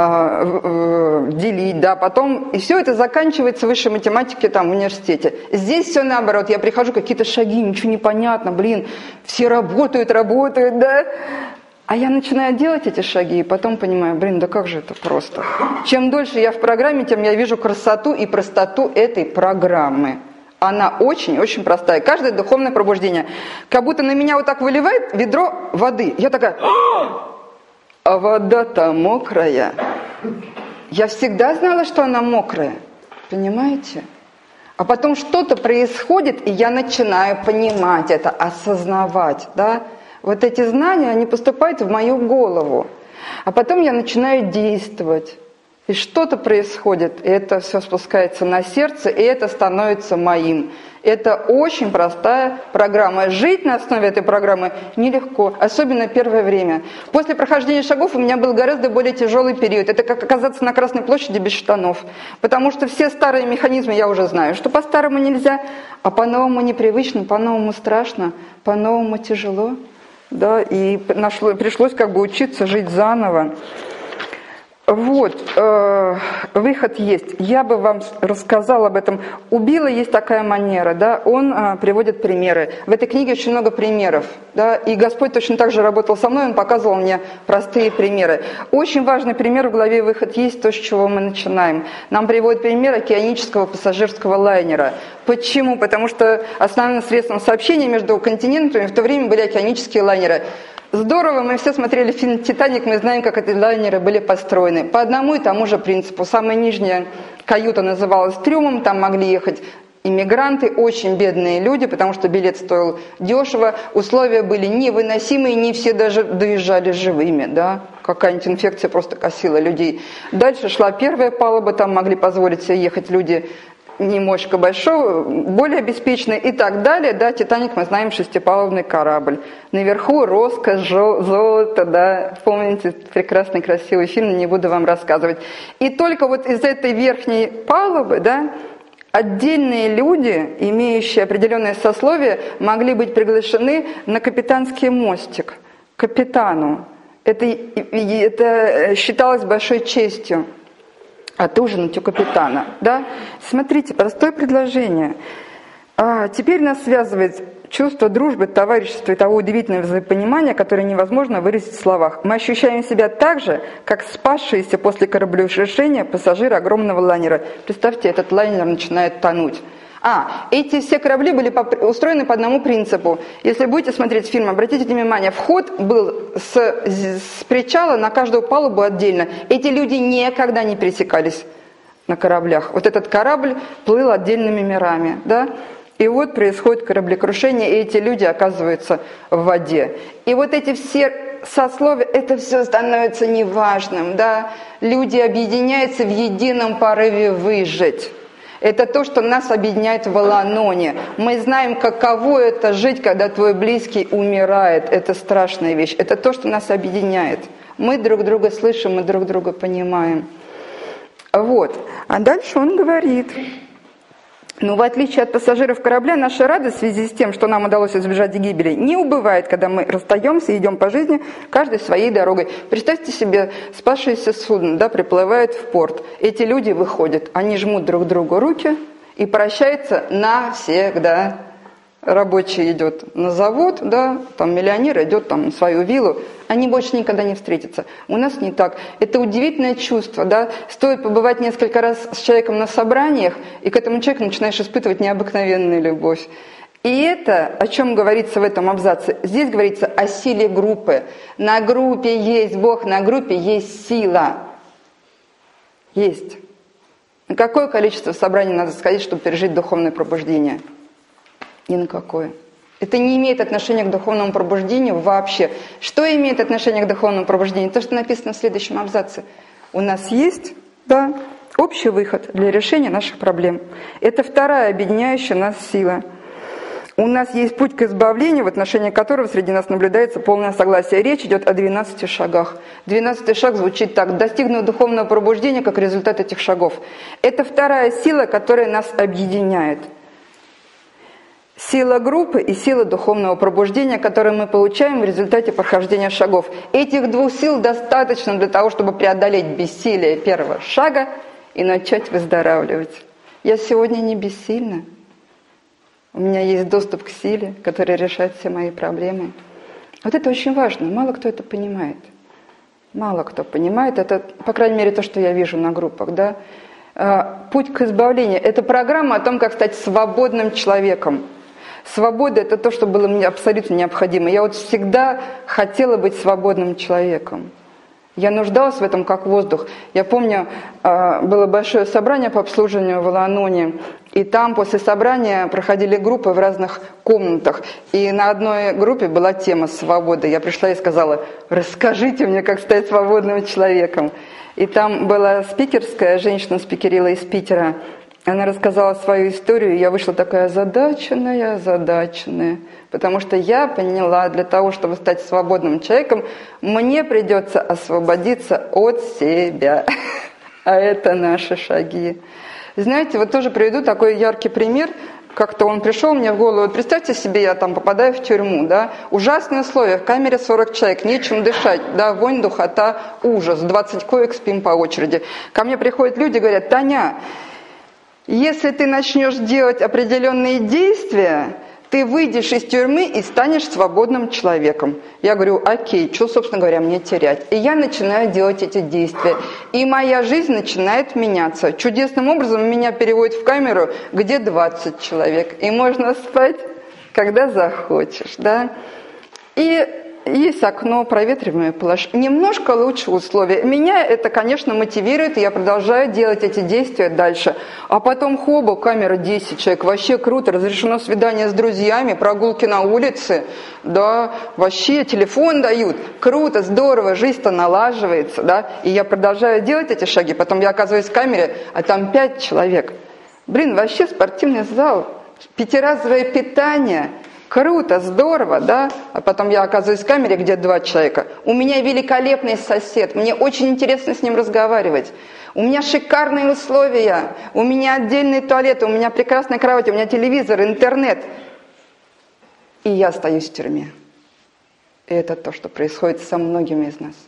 делить, да, потом, и все это заканчивается высшей математикой там в университете. Здесь все наоборот, я прихожу, какие-то шаги, ничего не понятно, все работают, да, а я начинаю делать эти шаги, и потом понимаю, да как же это просто. Чем дольше я в программе, тем я вижу красоту и простоту этой программы. Она очень-очень простая. Каждое духовное пробуждение. Как будто на меня вот так выливает ведро воды. Я такая: а вода-то мокрая. Я всегда знала, что она мокрая. Понимаете? А потом что-то происходит, и я начинаю понимать это, осознавать. Да? Вот эти знания, они поступают в мою голову. А потом я начинаю действовать. И что-то происходит, и это все спускается на сердце, и это становится моим. Это очень простая программа. Жить на основе этой программы нелегко, особенно первое время. После прохождения шагов у меня был гораздо более тяжелый период. Это как оказаться на Красной площади без штанов. Потому что все старые механизмы я уже знаю, что по-старому нельзя, а по-новому непривычно, по-новому страшно, по-новому тяжело. Да, и пришлось учиться жить заново. Вот, выход есть. Я бы вам рассказала об этом. У Билла есть такая манера, да, он приводит примеры. В этой книге очень много примеров, да, и Господь точно так же работал со мной, он показывал мне простые примеры. Очень важный пример в главе «Выход есть», то, с чего мы начинаем. Нам приводит пример океанического пассажирского лайнера. Почему? Потому что основным средством сообщения между континентами в то время были океанические лайнеры. Здорово, мы все смотрели фильм «Титаник», мы знаем, как эти лайнеры были построены. По одному и тому же принципу. Самая нижняя каюта называлась трюмом, там могли ехать иммигранты, очень бедные люди, потому что билет стоил дешево, условия были невыносимые, не все даже доезжали живыми, да? Какая-нибудь инфекция просто косила людей. Дальше шла первая палуба, там могли позволить себе ехать люди немножко большого, более обеспеченный и так далее. Да, «Титаник», мы знаем, 6-палубный корабль. Наверху роскошь, золото, да, помните прекрасный красивый фильм, не буду вам рассказывать. И только вот из этой верхней палубы, да, отдельные люди, имеющие определенное сословие, могли быть приглашены на капитанский мостик, к капитану. Это считалось большой честью. Отужинать у капитана, да? Смотрите, простое предложение. Теперь нас связывает чувство дружбы, товарищества и того удивительного взаимопонимания, которое невозможно выразить в словах. Мы ощущаем себя так же, как спасшиеся после кораблекрушения пассажиры огромного лайнера. Представьте, этот лайнер начинает тонуть. Эти все корабли были устроены по одному принципу. Если будете смотреть фильм, обратите внимание, вход был с причала на каждую палубу отдельно. Эти люди никогда не пересекались на кораблях. Вот этот корабль плыл отдельными мирами, да? И вот происходит кораблекрушение, и эти люди оказываются в воде. И вот эти все сословия, это все становится неважным, да? Люди объединяются в едином порыве выжить. Это то, что нас объединяет в Ал-Аноне. Мы знаем, каково это жить, когда твой близкий умирает. Это страшная вещь. Это то, что нас объединяет. Мы друг друга слышим, мы друг друга понимаем. Вот. А дальше он говорит: Но в отличие от пассажиров корабля, наша радость в связи с тем, что нам удалось избежать гибели, не убывает, когда мы расстаемся и идем по жизни, каждой своей дорогой. Представьте себе, спасшееся судно, да, приплывает в порт. Эти люди выходят, они жмут друг другу руки и прощаются навсегда. Рабочий идет на завод, да, там миллионер идет там на свою виллу, они больше никогда не встретятся. У нас не так. Это удивительное чувство, да. Стоит побывать несколько раз с человеком на собраниях, и к этому человеку начинаешь испытывать необыкновенную любовь. И это, о чем говорится в этом абзаце, здесь говорится о силе группы. На группе есть Бог, на группе есть сила. Есть. На какое количество собраний надо сходить, чтобы пережить духовное пробуждение? Ни на какое. Это не имеет отношения к духовному пробуждению вообще. Что имеет отношение к духовному пробуждению? То, что написано в следующем абзаце. У нас есть, да, общий выход для решения наших проблем. Это вторая объединяющая нас сила. У нас есть путь к избавлению, в отношении которого среди нас наблюдается полное согласие. Речь идет о 12 шагах. 12 шаг звучит так. Достигнуть духовного пробуждения как результат этих шагов. Это вторая сила, которая нас объединяет. Сила группы и сила духовного пробуждения, которую мы получаем в результате прохождения шагов. Этих двух сил достаточно для того, чтобы преодолеть бессилие первого шага и начать выздоравливать. Я сегодня не бессильна. У меня есть доступ к силе, которая решает все мои проблемы. Вот это очень важно. Мало кто это понимает. Мало кто понимает. Это, по крайней мере, то, что я вижу на группах. Да? Путь к избавлению – это программа о том, как стать свободным человеком. Свобода – это то, что было мне абсолютно необходимо. Я вот всегда хотела быть свободным человеком. Я нуждалась в этом как воздух. Я помню, было большое собрание по обслуживанию в Аланоне, и там после собрания проходили группы в разных комнатах. И на одной группе была тема «Свобода». Я пришла и сказала: «Расскажите мне, как стать свободным человеком». И там была спикерская, женщина спикерила из Питера. Она рассказала свою историю, и я вышла такая озадаченная, потому что я поняла, для того, чтобы стать свободным человеком, мне придется освободиться от себя. А это наши шаги. Знаете, вот тоже приведу такой яркий пример. Как-то он пришел мне в голову. Вот представьте себе, я там попадаю в тюрьму, да, ужасные условия, в камере 40 человек, нечем дышать, да, вонь, духота, ужас, 20 коек, спим по очереди. Ко мне приходят люди и говорят: «Таня, если ты начнешь делать определенные действия, ты выйдешь из тюрьмы и станешь свободным человеком». Я говорю: «Окей, что, собственно говоря, мне терять?» И я начинаю делать эти действия. И моя жизнь начинает меняться. Чудесным образом меня переводят в камеру, где 20 человек. И можно спать, когда захочешь. Да? И есть окно, проветриваемое, немножко лучше условия. Меня это, конечно, мотивирует, и я продолжаю делать эти действия дальше. А потом хоба, камера 10 человек, вообще круто, разрешено свидание с друзьями, прогулки на улице, да, вообще телефон дают, круто, здорово, жизнь-то налаживается, да, и я продолжаю делать эти шаги, потом я оказываюсь в камере, а там 5 человек. Блин, вообще спортивный зал, 5-разовое питание. Круто, здорово, да? А потом я оказываюсь в камере, где 2 человека. У меня великолепный сосед, мне очень интересно с ним разговаривать. У меня шикарные условия, у меня отдельный туалет, у меня прекрасная кровать, у меня телевизор, интернет. И я остаюсь в тюрьме. И это то, что происходит со многими из нас.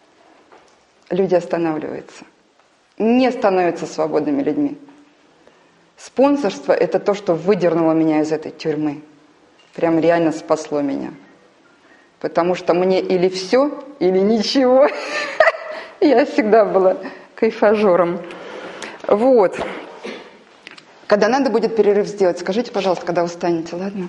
Люди останавливаются, не становятся свободными людьми. Спонсорство – это то, что выдернуло меня из этой тюрьмы. Прям реально спасло меня. Потому что мне или все, или ничего. Я всегда была кайфажером. Вот. Когда надо будет перерыв сделать, скажите, пожалуйста, когда устанете, ладно?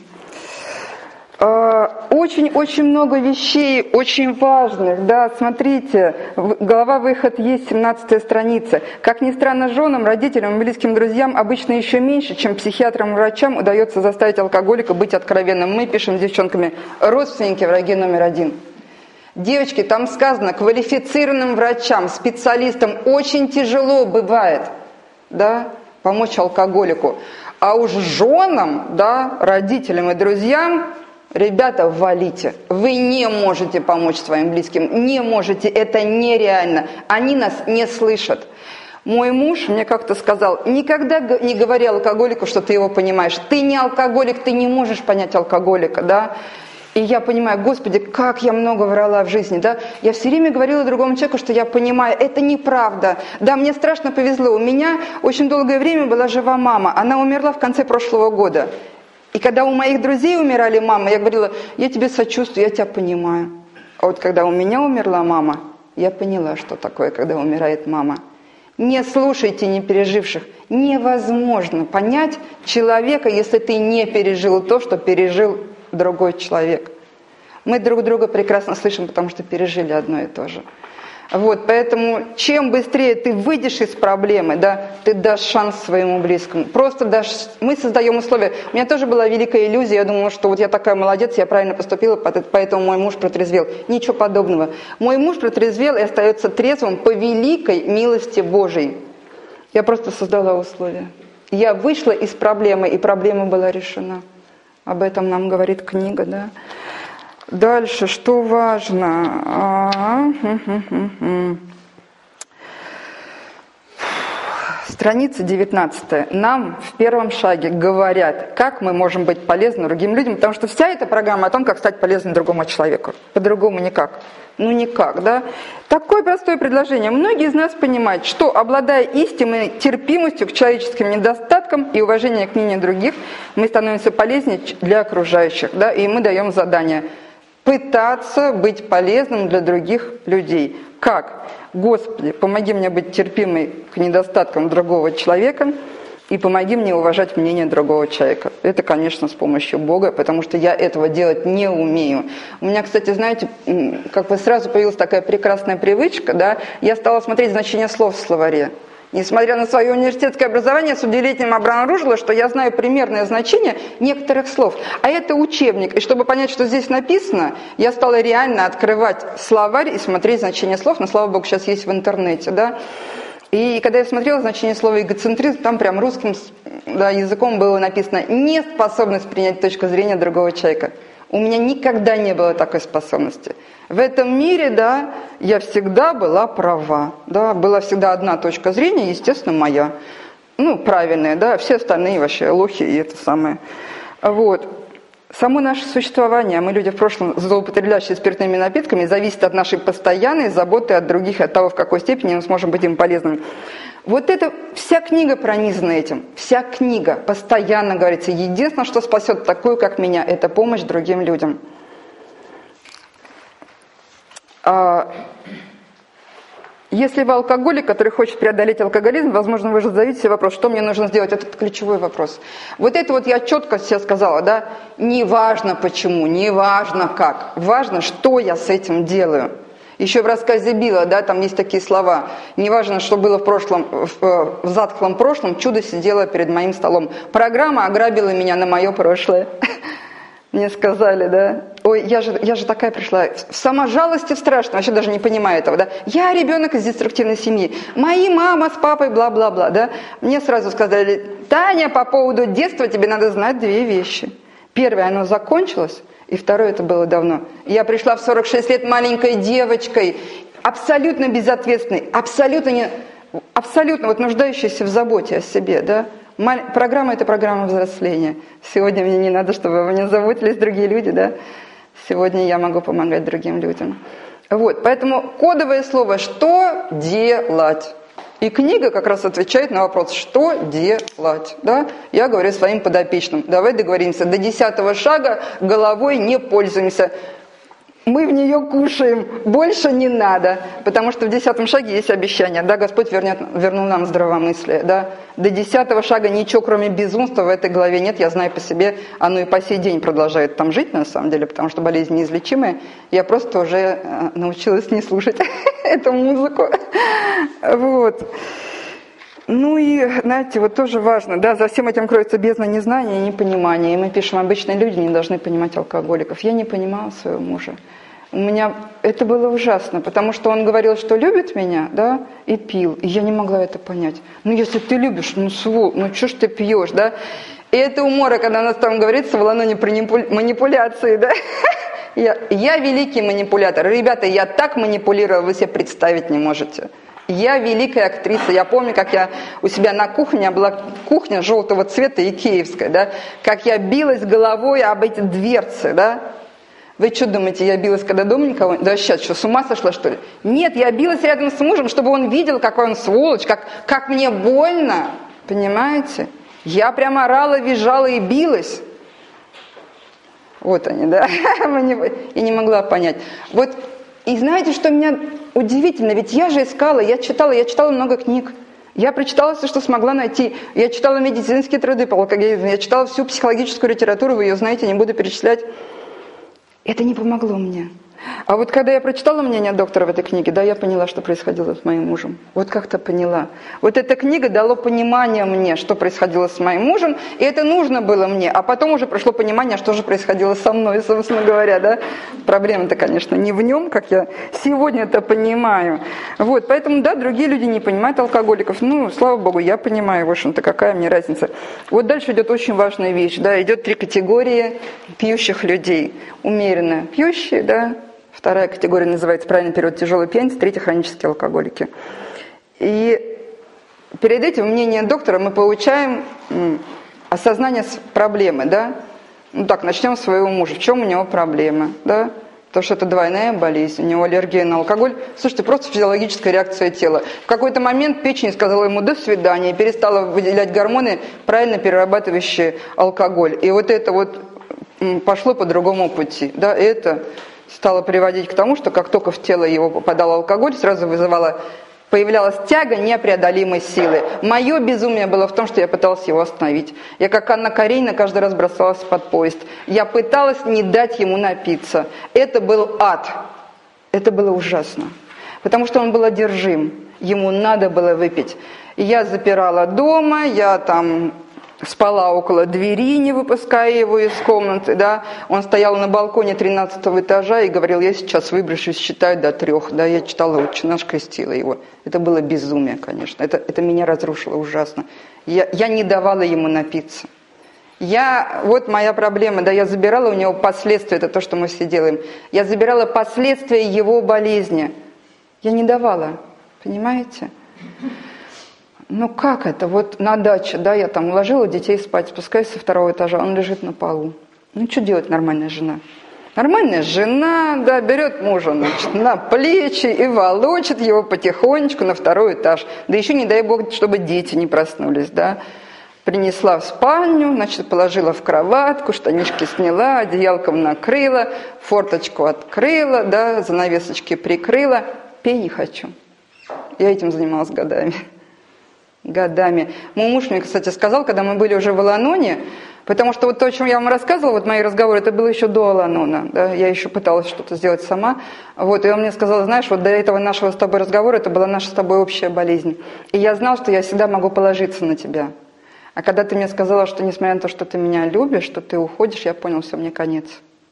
Очень-очень много вещей, очень важных, да, смотрите, глава «Выход» есть, 17-я страница. Как ни странно, женам, родителям и близким друзьям обычно еще меньше, чем психиатрам и врачам удается заставить алкоголика быть откровенным. Мы пишем с девчонками: родственники, враги номер 1. Девочки, там сказано, квалифицированным врачам, специалистам очень тяжело бывает, да, помочь алкоголику. А уж женам, да, родителям и друзьям: ребята, валите. Вы не можете помочь своим близким. Не можете. Это нереально. Они нас не слышат. Мой муж мне как-то сказал: никогда не говори алкоголику, что ты его понимаешь. Ты не алкоголик, ты не можешь понять алкоголика, да. И я понимаю, Господи, как я много врала в жизни, да. Я все время говорила другому человеку, что я понимаю, это неправда. Да, мне страшно повезло. У меня очень долгое время была жива мама. Она умерла в конце прошлого года. И когда у моих друзей умирали мамы, я говорила: я тебе сочувствую, я тебя понимаю. А вот когда у меня умерла мама, я поняла, что такое, когда умирает мама. Не слушайте не переживших. Невозможно понять человека, если ты не пережил то, что пережил другой человек. Мы друг друга прекрасно слышим, потому что пережили одно и то же. Вот, поэтому чем быстрее ты выйдешь из проблемы, да, ты дашь шанс своему близкому. Просто дашь. Мы создаем условия. У меня тоже была великая иллюзия. Я думала, что вот я такая молодец, я правильно поступила, поэтому мой муж протрезвел. Ничего подобного. Мой муж протрезвел и остается трезвым по великой милости Божией. Я просто создала условия. Я вышла из проблемы, и проблема была решена. Об этом нам говорит книга, да. Дальше, что важно? Страница 19. Нам в первом шаге говорят, как мы можем быть полезны другим людям, потому что вся эта программа о том, как стать полезным другому человеку. По-другому никак. Ну никак, да? Такое простое предложение. Многие из нас понимают, что, обладая истинной терпимостью к человеческим недостаткам и уважением к мнению других, мы становимся полезнее для окружающих, да? И мы даем задание пытаться быть полезным для других людей. Как? Господи, помоги мне быть терпимой к недостаткам другого человека и помоги мне уважать мнение другого человека. Это, конечно, с помощью Бога, потому что я этого делать не умею. У меня, кстати, знаете, как бы сразу появилась такая прекрасная привычка, да, я стала смотреть значение слов в словаре. Несмотря на свое университетское образование, с удивлением обнаружила, что я знаю примерное значение некоторых слов. А это учебник. И чтобы понять, что здесь написано, я стала реально открывать словарь и смотреть значение слов. Но, слава богу, сейчас есть в интернете, да. И когда я смотрела значение слова эгоцентризм, там прям русским, да, языком было написано «неспособность принять точку зрения другого человека». У меня никогда не было такой способности. В этом мире, да, я всегда была права. Да, была всегда одна точка зрения, естественно, моя. Ну, правильная, да, все остальные вообще лохи и это самое. Вот. Само наше существование, мы люди в прошлом, злоупотребляющие спиртными напитками, зависит от нашей постоянной заботы от других, от того, в какой степени мы сможем быть им полезными. Вот это, вся книга пронизана этим. Вся книга постоянно говорится. Единственное, что спасет такую, как меня, это помощь другим людям. Если вы алкоголик, который хочет преодолеть алкоголизм, возможно, вы же задаете себе вопрос, что мне нужно сделать. Это ключевой вопрос. Вот это вот я четко все сказала, да. Не важно почему, не важно как. Важно, что я с этим делаю. Еще в рассказе Билла, да, там есть такие слова. Не важно, что было в прошлом, в затхлом прошлом, чудо сидело перед моим столом. Программа ограбила меня на мое прошлое. Мне сказали, да. Ой, я же такая пришла. Сама жалость и страшно, вообще даже не понимаю этого, да. Я ребенок из деструктивной семьи. Мои мама с папой, бла-бла-бла, да. Мне сразу сказали: Таня, по поводу детства тебе надо знать две вещи. Первое, оно закончилось, и второе, это было давно. Я пришла в 46 лет маленькой девочкой, абсолютно безответственной, абсолютно вот нуждающейся в заботе о себе, да. Программа – это программа взросления. Сегодня мне не надо, чтобы обо мне заботились другие люди, да. Сегодня я могу помогать другим людям. Вот, поэтому кодовое слово «что делать?». И книга как раз отвечает на вопрос «что делать?». Да? Я говорю своим подопечным: давай договоримся, до 10-го шага головой не пользуемся. Мы в нее кушаем, больше не надо, потому что в 10-м шаге есть обещание, да, Господь вернул нам здравомыслие, да. До 10-го шага ничего, кроме безумства, в этой главе нет, я знаю по себе, оно и по сей день продолжает там жить, на самом деле, потому что болезнь неизлечимая, я просто уже научилась не слушать эту музыку, вот. Ну и, знаете, вот тоже важно, да, за всем этим кроется бездна незнания и непонимания. И мы пишем: обычные люди не должны понимать алкоголиков. Я не понимала своего мужа. У меня это было ужасно, потому что он говорил, что любит меня, да, и пил. И я не могла это понять. Ну, если ты любишь, ну что ж ты пьешь, да? И это умора, когда у нас там говорится в Ланоне про манипуляции, да? Я великий манипулятор. Ребята, я так манипулировала, вы себе представить не можете. Я великая актриса. Я помню, как я у себя на кухне, была кухня желтого цвета, икеевская, да, как я билась головой об эти дверцы, да. Вы что думаете, я билась, когда дома никого? Да сейчас что, с ума сошла, что ли? Нет, я билась рядом с мужем, чтобы он видел, какой он сволочь, как мне больно, понимаете? Я прямо орала, визжала и билась. Вот они, да, и не могла понять. Вот, и знаете, что меня удивительно, ведь я же искала, я читала много книг. Я прочитала все, что смогла найти. Я читала медицинские труды по алкоголизму, я читала всю психологическую литературу, вы ее знаете, не буду перечислять. Это не помогло мне. А вот когда я прочитала мнение доктора в этой книге, да, я поняла, что происходило с моим мужем. Вот как-то поняла. Вот эта книга дала понимание мне, что происходило с моим мужем, и это нужно было мне. А потом уже пришло понимание, что же происходило со мной, собственно говоря, да. Проблема-то, конечно, не в нем, как я сегодня это понимаю. Вот, поэтому, да, другие люди не понимают алкоголиков. Ну, слава богу, я понимаю, в общем-то, какая мне разница. Вот дальше идет очень важная вещь, да, идет 3 категории пьющих людей. Умеренно пьющие, да. Вторая категория называется, правильный перевод, тяжелые пьяницы, третья хронические алкоголики. И перед этим мнение доктора мы получаем осознание проблемы, да. Ну так, начнем с своего мужа. В чем у него проблема, да? Потому что это двойная болезнь, у него аллергия на алкоголь. Слушайте, просто физиологическая реакция тела. В какой-то момент печень сказала ему «до свидания» и перестала выделять гормоны, правильно перерабатывающие алкоголь. И вот это вот пошло по другому пути, да, это стало приводить к тому, что как только в тело его попадал алкоголь, сразу появлялась тяга непреодолимой силы. Мое безумие было в том, что я пыталась его остановить. Я, как Анна Каренина, каждый раз бросалась под поезд. Я пыталась не дать ему напиться. Это был ад. Это было ужасно. Потому что он был одержим. Ему надо было выпить. Я запирала дома, я там спала около двери, не выпуская его из комнаты, да. Он стоял на балконе 13-го этажа и говорил: я сейчас выброшусь, считаю до 3, да. Я читала «Отче наш», крестила его. Это было безумие, конечно. Это меня разрушило ужасно. Я не давала ему напиться. Вот моя проблема, да, я забирала у него последствия, это то, что мы все делаем. Я забирала последствия его болезни. Я не давала, понимаете? Ну как это? Вот на даче, да, я там уложила детей спать, спускаюсь со 2-го этажа, он лежит на полу. Ну что делать нормальная жена? Нормальная жена, да, берет мужа, значит, на плечи и волочит его потихонечку на 2-й этаж. Да еще не дай бог, чтобы дети не проснулись, да. Принесла в спальню, значит, положила в кроватку, штанишки сняла, одеялком накрыла, форточку открыла, да, занавесочки прикрыла. Пей не хочу. Я этим занималась годами. Годами. Мой муж мне, кстати, сказал, когда мы были уже в Аланоне, потому что вот то, о чем я вам рассказывала, вот мои разговоры, это было еще до Аланона, да, я еще пыталась что-то сделать сама, вот, и он мне сказал: знаешь, вот до этого нашего с тобой разговора, это была наша с тобой общая болезнь, и я знал, что я всегда могу положиться на тебя, а когда ты мне сказала, что несмотря на то, что ты меня любишь, что ты уходишь, я понял, все, мне конец.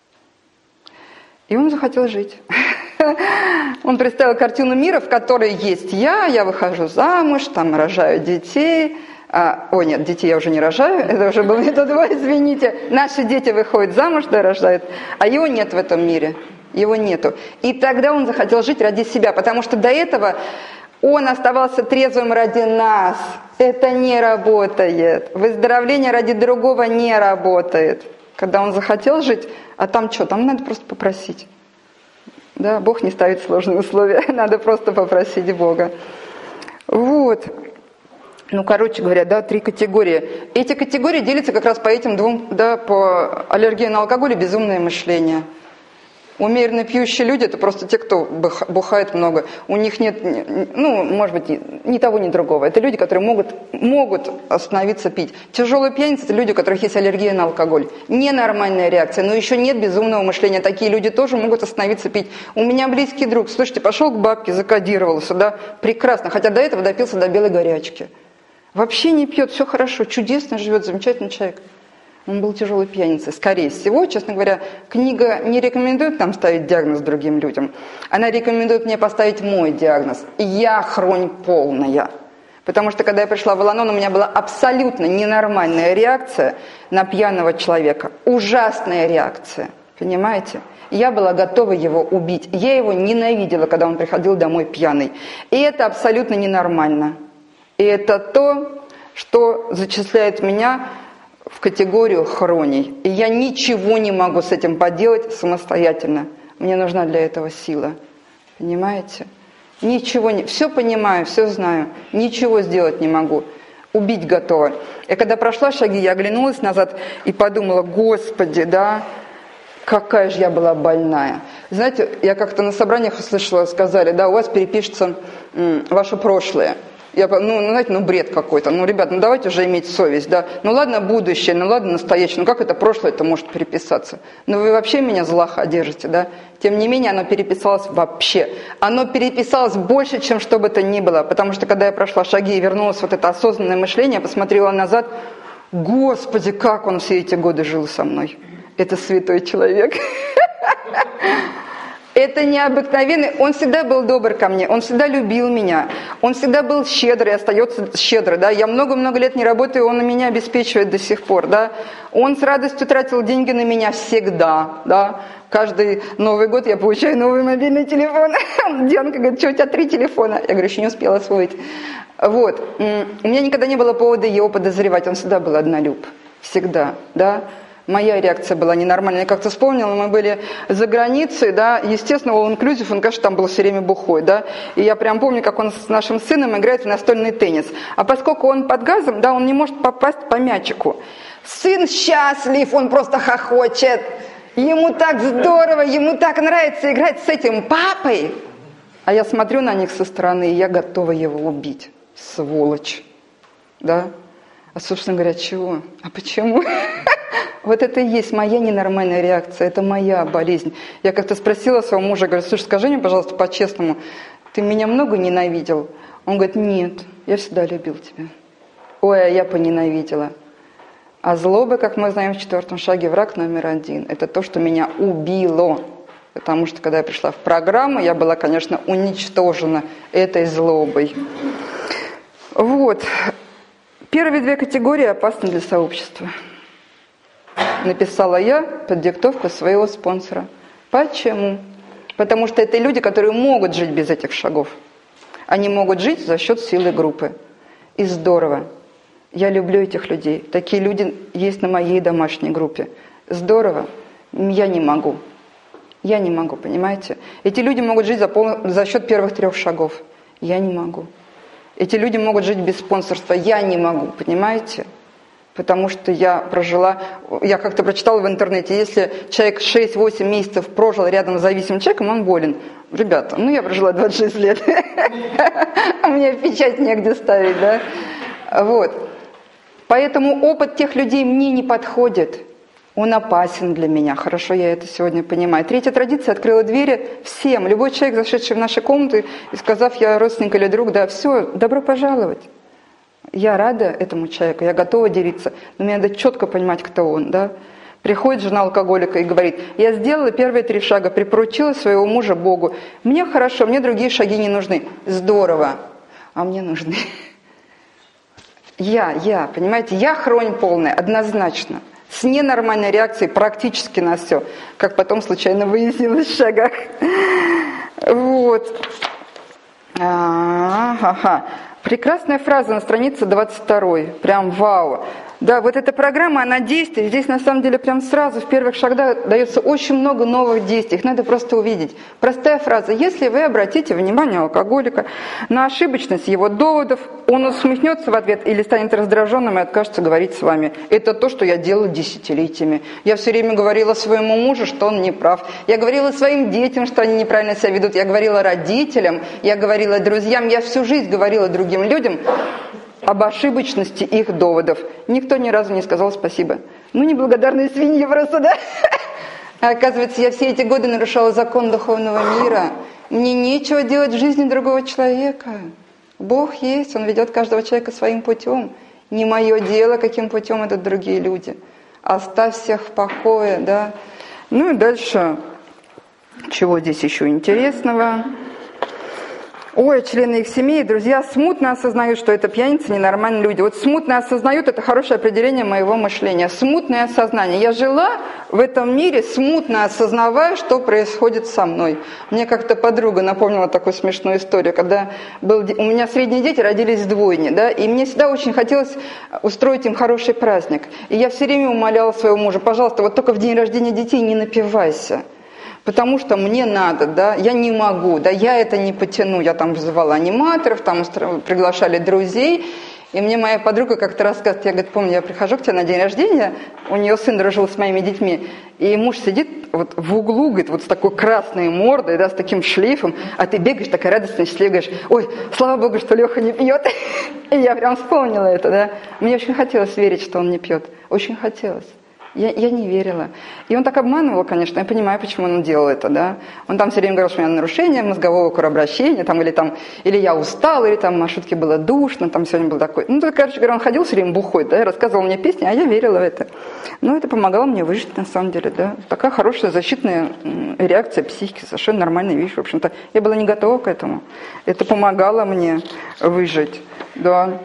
И он захотел жить. Он представил картину мира, в которой есть я выхожу замуж, там рожаю детей. Нет, детей я уже не рожаю, это уже был не тот бой, извините. Наши дети выходят замуж, да, рождают, а его нет в этом мире, его нету. И тогда он захотел жить ради себя, потому что до этого он оставался трезвым ради нас. Это не работает. Выздоровление ради другого не работает. Когда он захотел жить, а там что, там надо просто попросить. Да, Бог не ставит сложные условия, надо просто попросить Бога. Вот. Ну, короче говоря, да, 3 категории. Эти категории делятся как раз по этим 2, да, по аллергии на алкоголь и безумное мышление. Умеренно пьющие люди – это просто те, кто бухает много. У них нет, ну, может быть, ни того, ни другого. Это люди, которые могут остановиться пить. Тяжелые пьяницы – это люди, у которых есть аллергия на алкоголь. Ненормальная реакция, но еще нет безумного мышления. Такие люди тоже могут остановиться пить. У меня близкий друг, слушайте, пошел к бабке, закодировался, да, прекрасно, хотя до этого допился до белой горячки. Вообще не пьет, все хорошо, чудесно живет, замечательный человек. Он был тяжелой пьяницей, скорее всего. Честно говоря, книга не рекомендует нам ставить диагноз другим людям. Она рекомендует мне поставить мой диагноз. Я хронь полная. Потому что, когда я пришла в Аланон, у меня была абсолютно ненормальная реакция на пьяного человека. Ужасная реакция. Понимаете? Я была готова его убить. Я его ненавидела, когда он приходил домой пьяный. И это абсолютно ненормально. И это то, что зачисляет меня в категорию хроний. И я ничего не могу с этим поделать самостоятельно. Мне нужна для этого сила. Понимаете? Ничего не... Все понимаю, все знаю. Ничего сделать не могу. Убить готова. И когда прошла шаги, я оглянулась назад и подумала: Господи, да, какая же я была больная. Знаете, я как-то на собраниях услышала, сказали: да, у вас перепишется ваше прошлое. Я, знаете, бред какой-то. Ребят, давайте уже иметь совесть, да. Ладно будущее, ладно настоящее. Как это прошлое-то может переписаться? Вы вообще меня за лоха держите, да. Тем не менее, оно переписалось вообще. Оно переписалось больше, чем что бы то ни было. Потому что, когда я прошла шаги и вернулось вот это осознанное мышление, посмотрела назад: Господи, как он все эти годы жил со мной. Это святой человек. Это необыкновенный. Он всегда был добр ко мне, он всегда любил меня, он всегда был щедрый и остается щедрый. Да? Я много-много лет не работаю, он меня обеспечивает до сих пор. Да? Он с радостью тратил деньги на меня всегда. Да? Каждый Новый год я получаю новый мобильный телефон. Дианка говорит: что у тебя 3 телефона? Я говорю: еще не успела освоить. Вот. У меня никогда не было повода его подозревать, он всегда был однолюб. Всегда. Да? Моя реакция была ненормальная. Я как-то вспомнила, мы были за границей, да, естественно, All Inclusive, он, конечно, там был все время бухой, да, и я прям помню, как он с нашим сыном играет в настольный теннис. А поскольку он под газом, да, он не может попасть по мячику. Сын счастлив, он просто хохочет. Ему так здорово, ему так нравится играть с этим папой. А я смотрю на них со стороны, и я готова его убить. Сволочь. Да? А, собственно говоря, чего? А почему? Вот это и есть моя ненормальная реакция, это моя болезнь. Я как-то спросила своего мужа, говорю: слушай, скажи мне, пожалуйста, по-честному, ты меня много ненавидел? Он говорит: нет, я всегда любил тебя. Ой, а я поненавидела. А злоба, как мы знаем в 4 шаге, враг номер 1. Это то, что меня убило. Потому что, когда я пришла в программу, я была, конечно, уничтожена этой злобой. Вот. Первые 2 категории опасны для сообщества. Написала я под диктовку своего спонсора. Почему? Потому что это люди, которые могут жить без этих шагов. Они могут жить за счет силы группы. И здорово. Я люблю этих людей. Такие люди есть на моей домашней группе. Здорово. Я не могу. Я не могу, понимаете? Эти люди могут жить за счет первых 3 шагов. Я не могу. Эти люди могут жить без спонсорства. Я не могу, понимаете? Потому что я как-то прочитала в интернете, если человек 6-8 месяцев прожил рядом с зависимым человеком, он болен. Ребята, я прожила 26 лет, а мне печать негде ставить, да? Вот. Поэтому опыт тех людей мне не подходит. Он опасен для меня. Хорошо, я это сегодня понимаю. 3-я традиция открыла двери всем. Любой человек, зашедший в наши комнаты и сказав: я родственник или друг, да, все, добро пожаловать. Я рада этому человеку, я готова делиться, но мне надо четко понимать, кто он, да. Приходит жена алкоголика и говорит: я сделала первые 3 шага, припоручила своего мужа Богу. Мне хорошо, мне другие шаги не нужны. Здорово, а мне нужны. Понимаете, я хронь полная, однозначно. С ненормальной реакцией практически на все, как потом случайно выяснилось в шагах. Вот. Прекрасная фраза на странице 22. Прям вау. Да, вот эта программа, она действует. Здесь на самом деле прям сразу в первых шагах дается очень много новых действий. Их надо просто увидеть. Простая фраза. Если вы обратите внимание алкоголика на ошибочность его доводов, он усмехнется в ответ или станет раздраженным и откажется говорить с вами. Это то, что я делала десятилетиями. Я все время говорила своему мужу, что он не прав. Я говорила своим детям, что они неправильно себя ведут. Я говорила родителям, я говорила друзьям. Я всю жизнь говорила другим людям об ошибочности их доводов. Никто ни разу не сказал спасибо. Неблагодарные свиньи просто, да? А оказывается, я все эти годы нарушала закон духовного мира. Мне нечего делать в жизни другого человека. Бог есть, Он ведет каждого человека своим путем. Не мое дело, каким путем идут другие люди. Оставь всех в покое, да? И дальше, чего здесь еще интересного? Ой, члены их семей, друзья, смутно осознают, что это пьяницы, ненормальные люди. Вот смутно осознают – это хорошее определение моего мышления. Смутное осознание. Я жила в этом мире, смутно осознавая, что происходит со мной. Мне как-то подруга напомнила такую смешную историю, когда у меня средние дети родились вдвойне, да, и мне всегда очень хотелось устроить им хороший праздник. И я все время умоляла своего мужа: пожалуйста, вот только в день рождения детей не напивайся. Потому что мне надо, да, я не могу, да, я это не потяну. Я там вызывала аниматоров, там приглашали друзей. И мне моя подруга как-то рассказывает, я, говорит, помню, я прихожу к тебе на день рождения, у нее сын дружил с моими детьми, и муж сидит вот в углу, говорит, вот с такой красной мордой, да, с таким шлейфом, а ты бегаешь такая радостная, счастливая, говоришь: ой, слава богу, что Леха не пьет. И я прям вспомнила это, да. Мне очень хотелось верить, что он не пьет, очень хотелось. Я не верила. И он так обманывал, конечно, я понимаю, почему он делал это, да. Он там все время говорил, что у меня нарушение мозгового кровообращения, там, или я устал, или там в маршрутке было душно, там сегодня был такой. Ну, короче говоря, он ходил все время бухой, да, и рассказывал мне песни, а я верила в это. Но это помогало мне выжить, на самом деле, да. Такая хорошая защитная реакция психики, совершенно нормальная вещь, в общем-то. Я была не готова к этому. Это помогало мне выжить, да.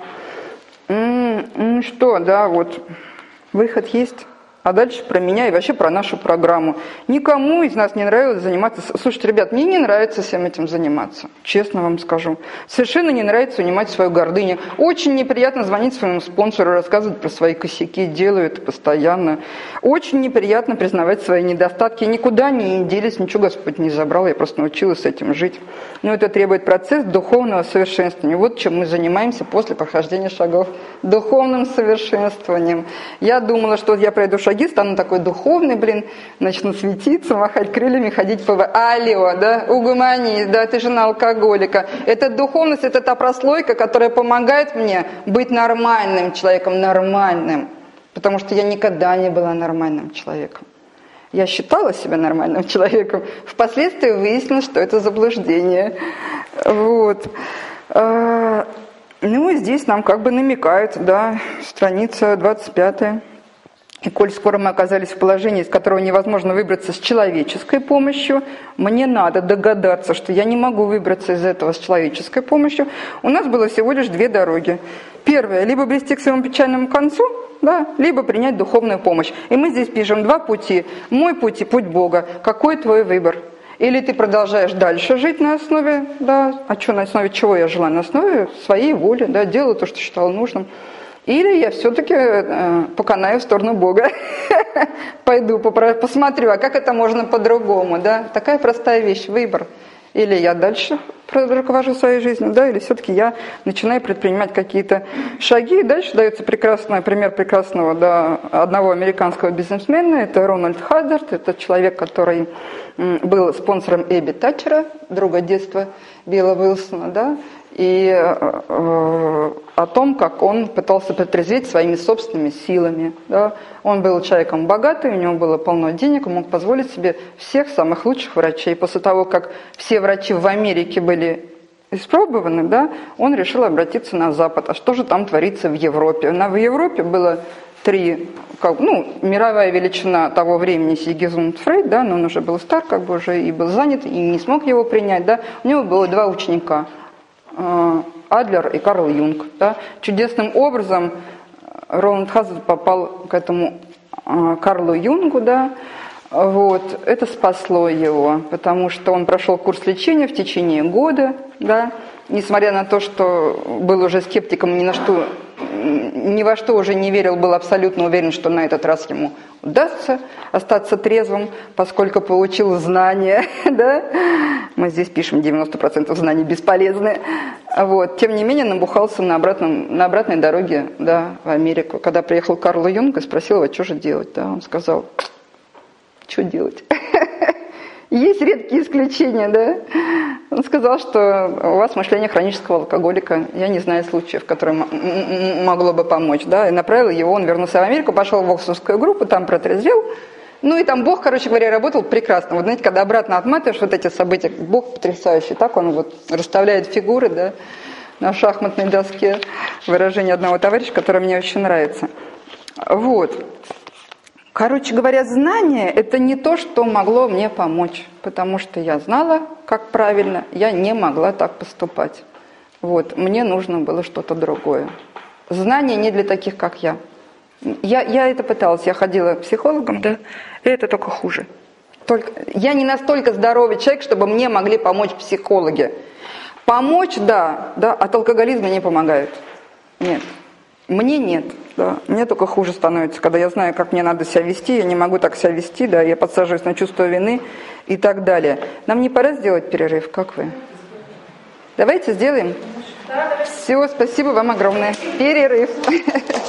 Что, да, вот, выход есть. А дальше про меня и вообще про нашу программу. Никому из нас не нравилось заниматься... Слушайте, ребят, мне не нравится всем этим заниматься. Честно вам скажу. Совершенно не нравится унимать свою гордыню. Очень неприятно звонить своему спонсору, рассказывать про свои косяки. Делаю это постоянно. Очень неприятно признавать свои недостатки. Никуда не делись, ничего Господь не забрал. Я просто научилась с этим жить. Но это требует процесс духовного совершенствования. Вот чем мы занимаемся после прохождения шагов. Духовным совершенствованием. Я думала, что я пройду шаги, стану такой духовный, начну светиться, махать крыльями, ходить по... Алло, да, угомонись, да, ты жена алкоголика. Это духовность, это та прослойка, которая помогает мне быть нормальным человеком, нормальным. Потому что я никогда не была нормальным человеком. Я считала себя нормальным человеком. Впоследствии выяснилось, что это заблуждение. Вот. Ну, и здесь нам как бы намекают, да, страница 25. И коль скоро мы оказались в положении, из которого невозможно выбраться с человеческой помощью, мне надо догадаться, что я не могу выбраться из этого с человеческой помощью. У нас было всего лишь две дороги. Первая, либо брести к своему печальному концу, да, либо принять духовную помощь. И мы здесь пишем два пути. Мой путь и путь Бога. Какой твой выбор? Или ты продолжаешь дальше жить на основе, да, а что, на основе чего я жила? На основе своей воли, да, делала то, что считала нужным. Или я все-таки поканаю в сторону Бога, пойду, посмотрю, а как это можно по-другому, да? Такая простая вещь, выбор. Или я дальше руковожу своей жизнью, да, или все-таки я начинаю предпринимать какие-то шаги. И дальше дается пример прекрасного, да, одного американского бизнесмена, это Рональд Хазард, это человек, который был спонсором Эбби Тэтчера, друга детства Билла Уилсона, да, и о том, как он пытался протрезветь своими собственными силами. Да. Он был человеком богатым, у него было полно денег, он мог позволить себе всех самых лучших врачей. После того, как все врачи в Америке были испробованы, да, он решил обратиться на Запад. А что же там творится в Европе? В Европе было мировая величина того времени Сигизмунд Фрейд, да, но он уже был стар, как бы уже и был занят, и не смог его принять. Да. У него было два ученика. Адлер и Карл Юнг. Да. Чудесным образом Рональд Хазард попал к этому Карлу Юнгу, да. Вот. Это спасло его, потому что он прошел курс лечения в течение года, да. Несмотря на то, что был уже скептиком, ни во что уже не верил, был абсолютно уверен, что на этот раз ему удастся остаться трезвым, поскольку получил знания, да? Мы здесь пишем 90% знаний бесполезны. Вот. Тем не менее, набухался на обратной дороге, да, в Америку. Когда приехал Карл Юнг и спросил его, что же делать, да? Он сказал: что делать? Есть редкие исключения, да? Он сказал, что у вас мышление хронического алкоголика. Я не знаю случаев, которые могло бы помочь, да? И направил его, он вернулся в Америку, пошел в Оксфордскую группу, там протрезвел. Ну и там Бог, короче говоря, работал прекрасно. Вот знаете, когда обратно отматываешь вот эти события, Бог потрясающий. Так он вот расставляет фигуры, да, на шахматной доске. Выражение одного товарища, которое мне очень нравится. Вот. Короче говоря, знание – это не то, что могло мне помочь, потому что я знала, как правильно, я не могла так поступать. Вот, мне нужно было что-то другое. Знание не для таких, как я. Я это пыталась, я ходила к психологам, да, и это только хуже. Я не настолько здоровый человек, чтобы мне могли помочь психологи. Помочь, да, от алкоголизма не помогают. Нет. Мне нет, да. Мне только хуже становится, когда я знаю, как мне надо себя вести, я не могу так себя вести, да, я подсаживаюсь на чувство вины и так далее. Нам не пора сделать перерыв, как вы? Давайте сделаем. Все, спасибо вам огромное. Перерыв.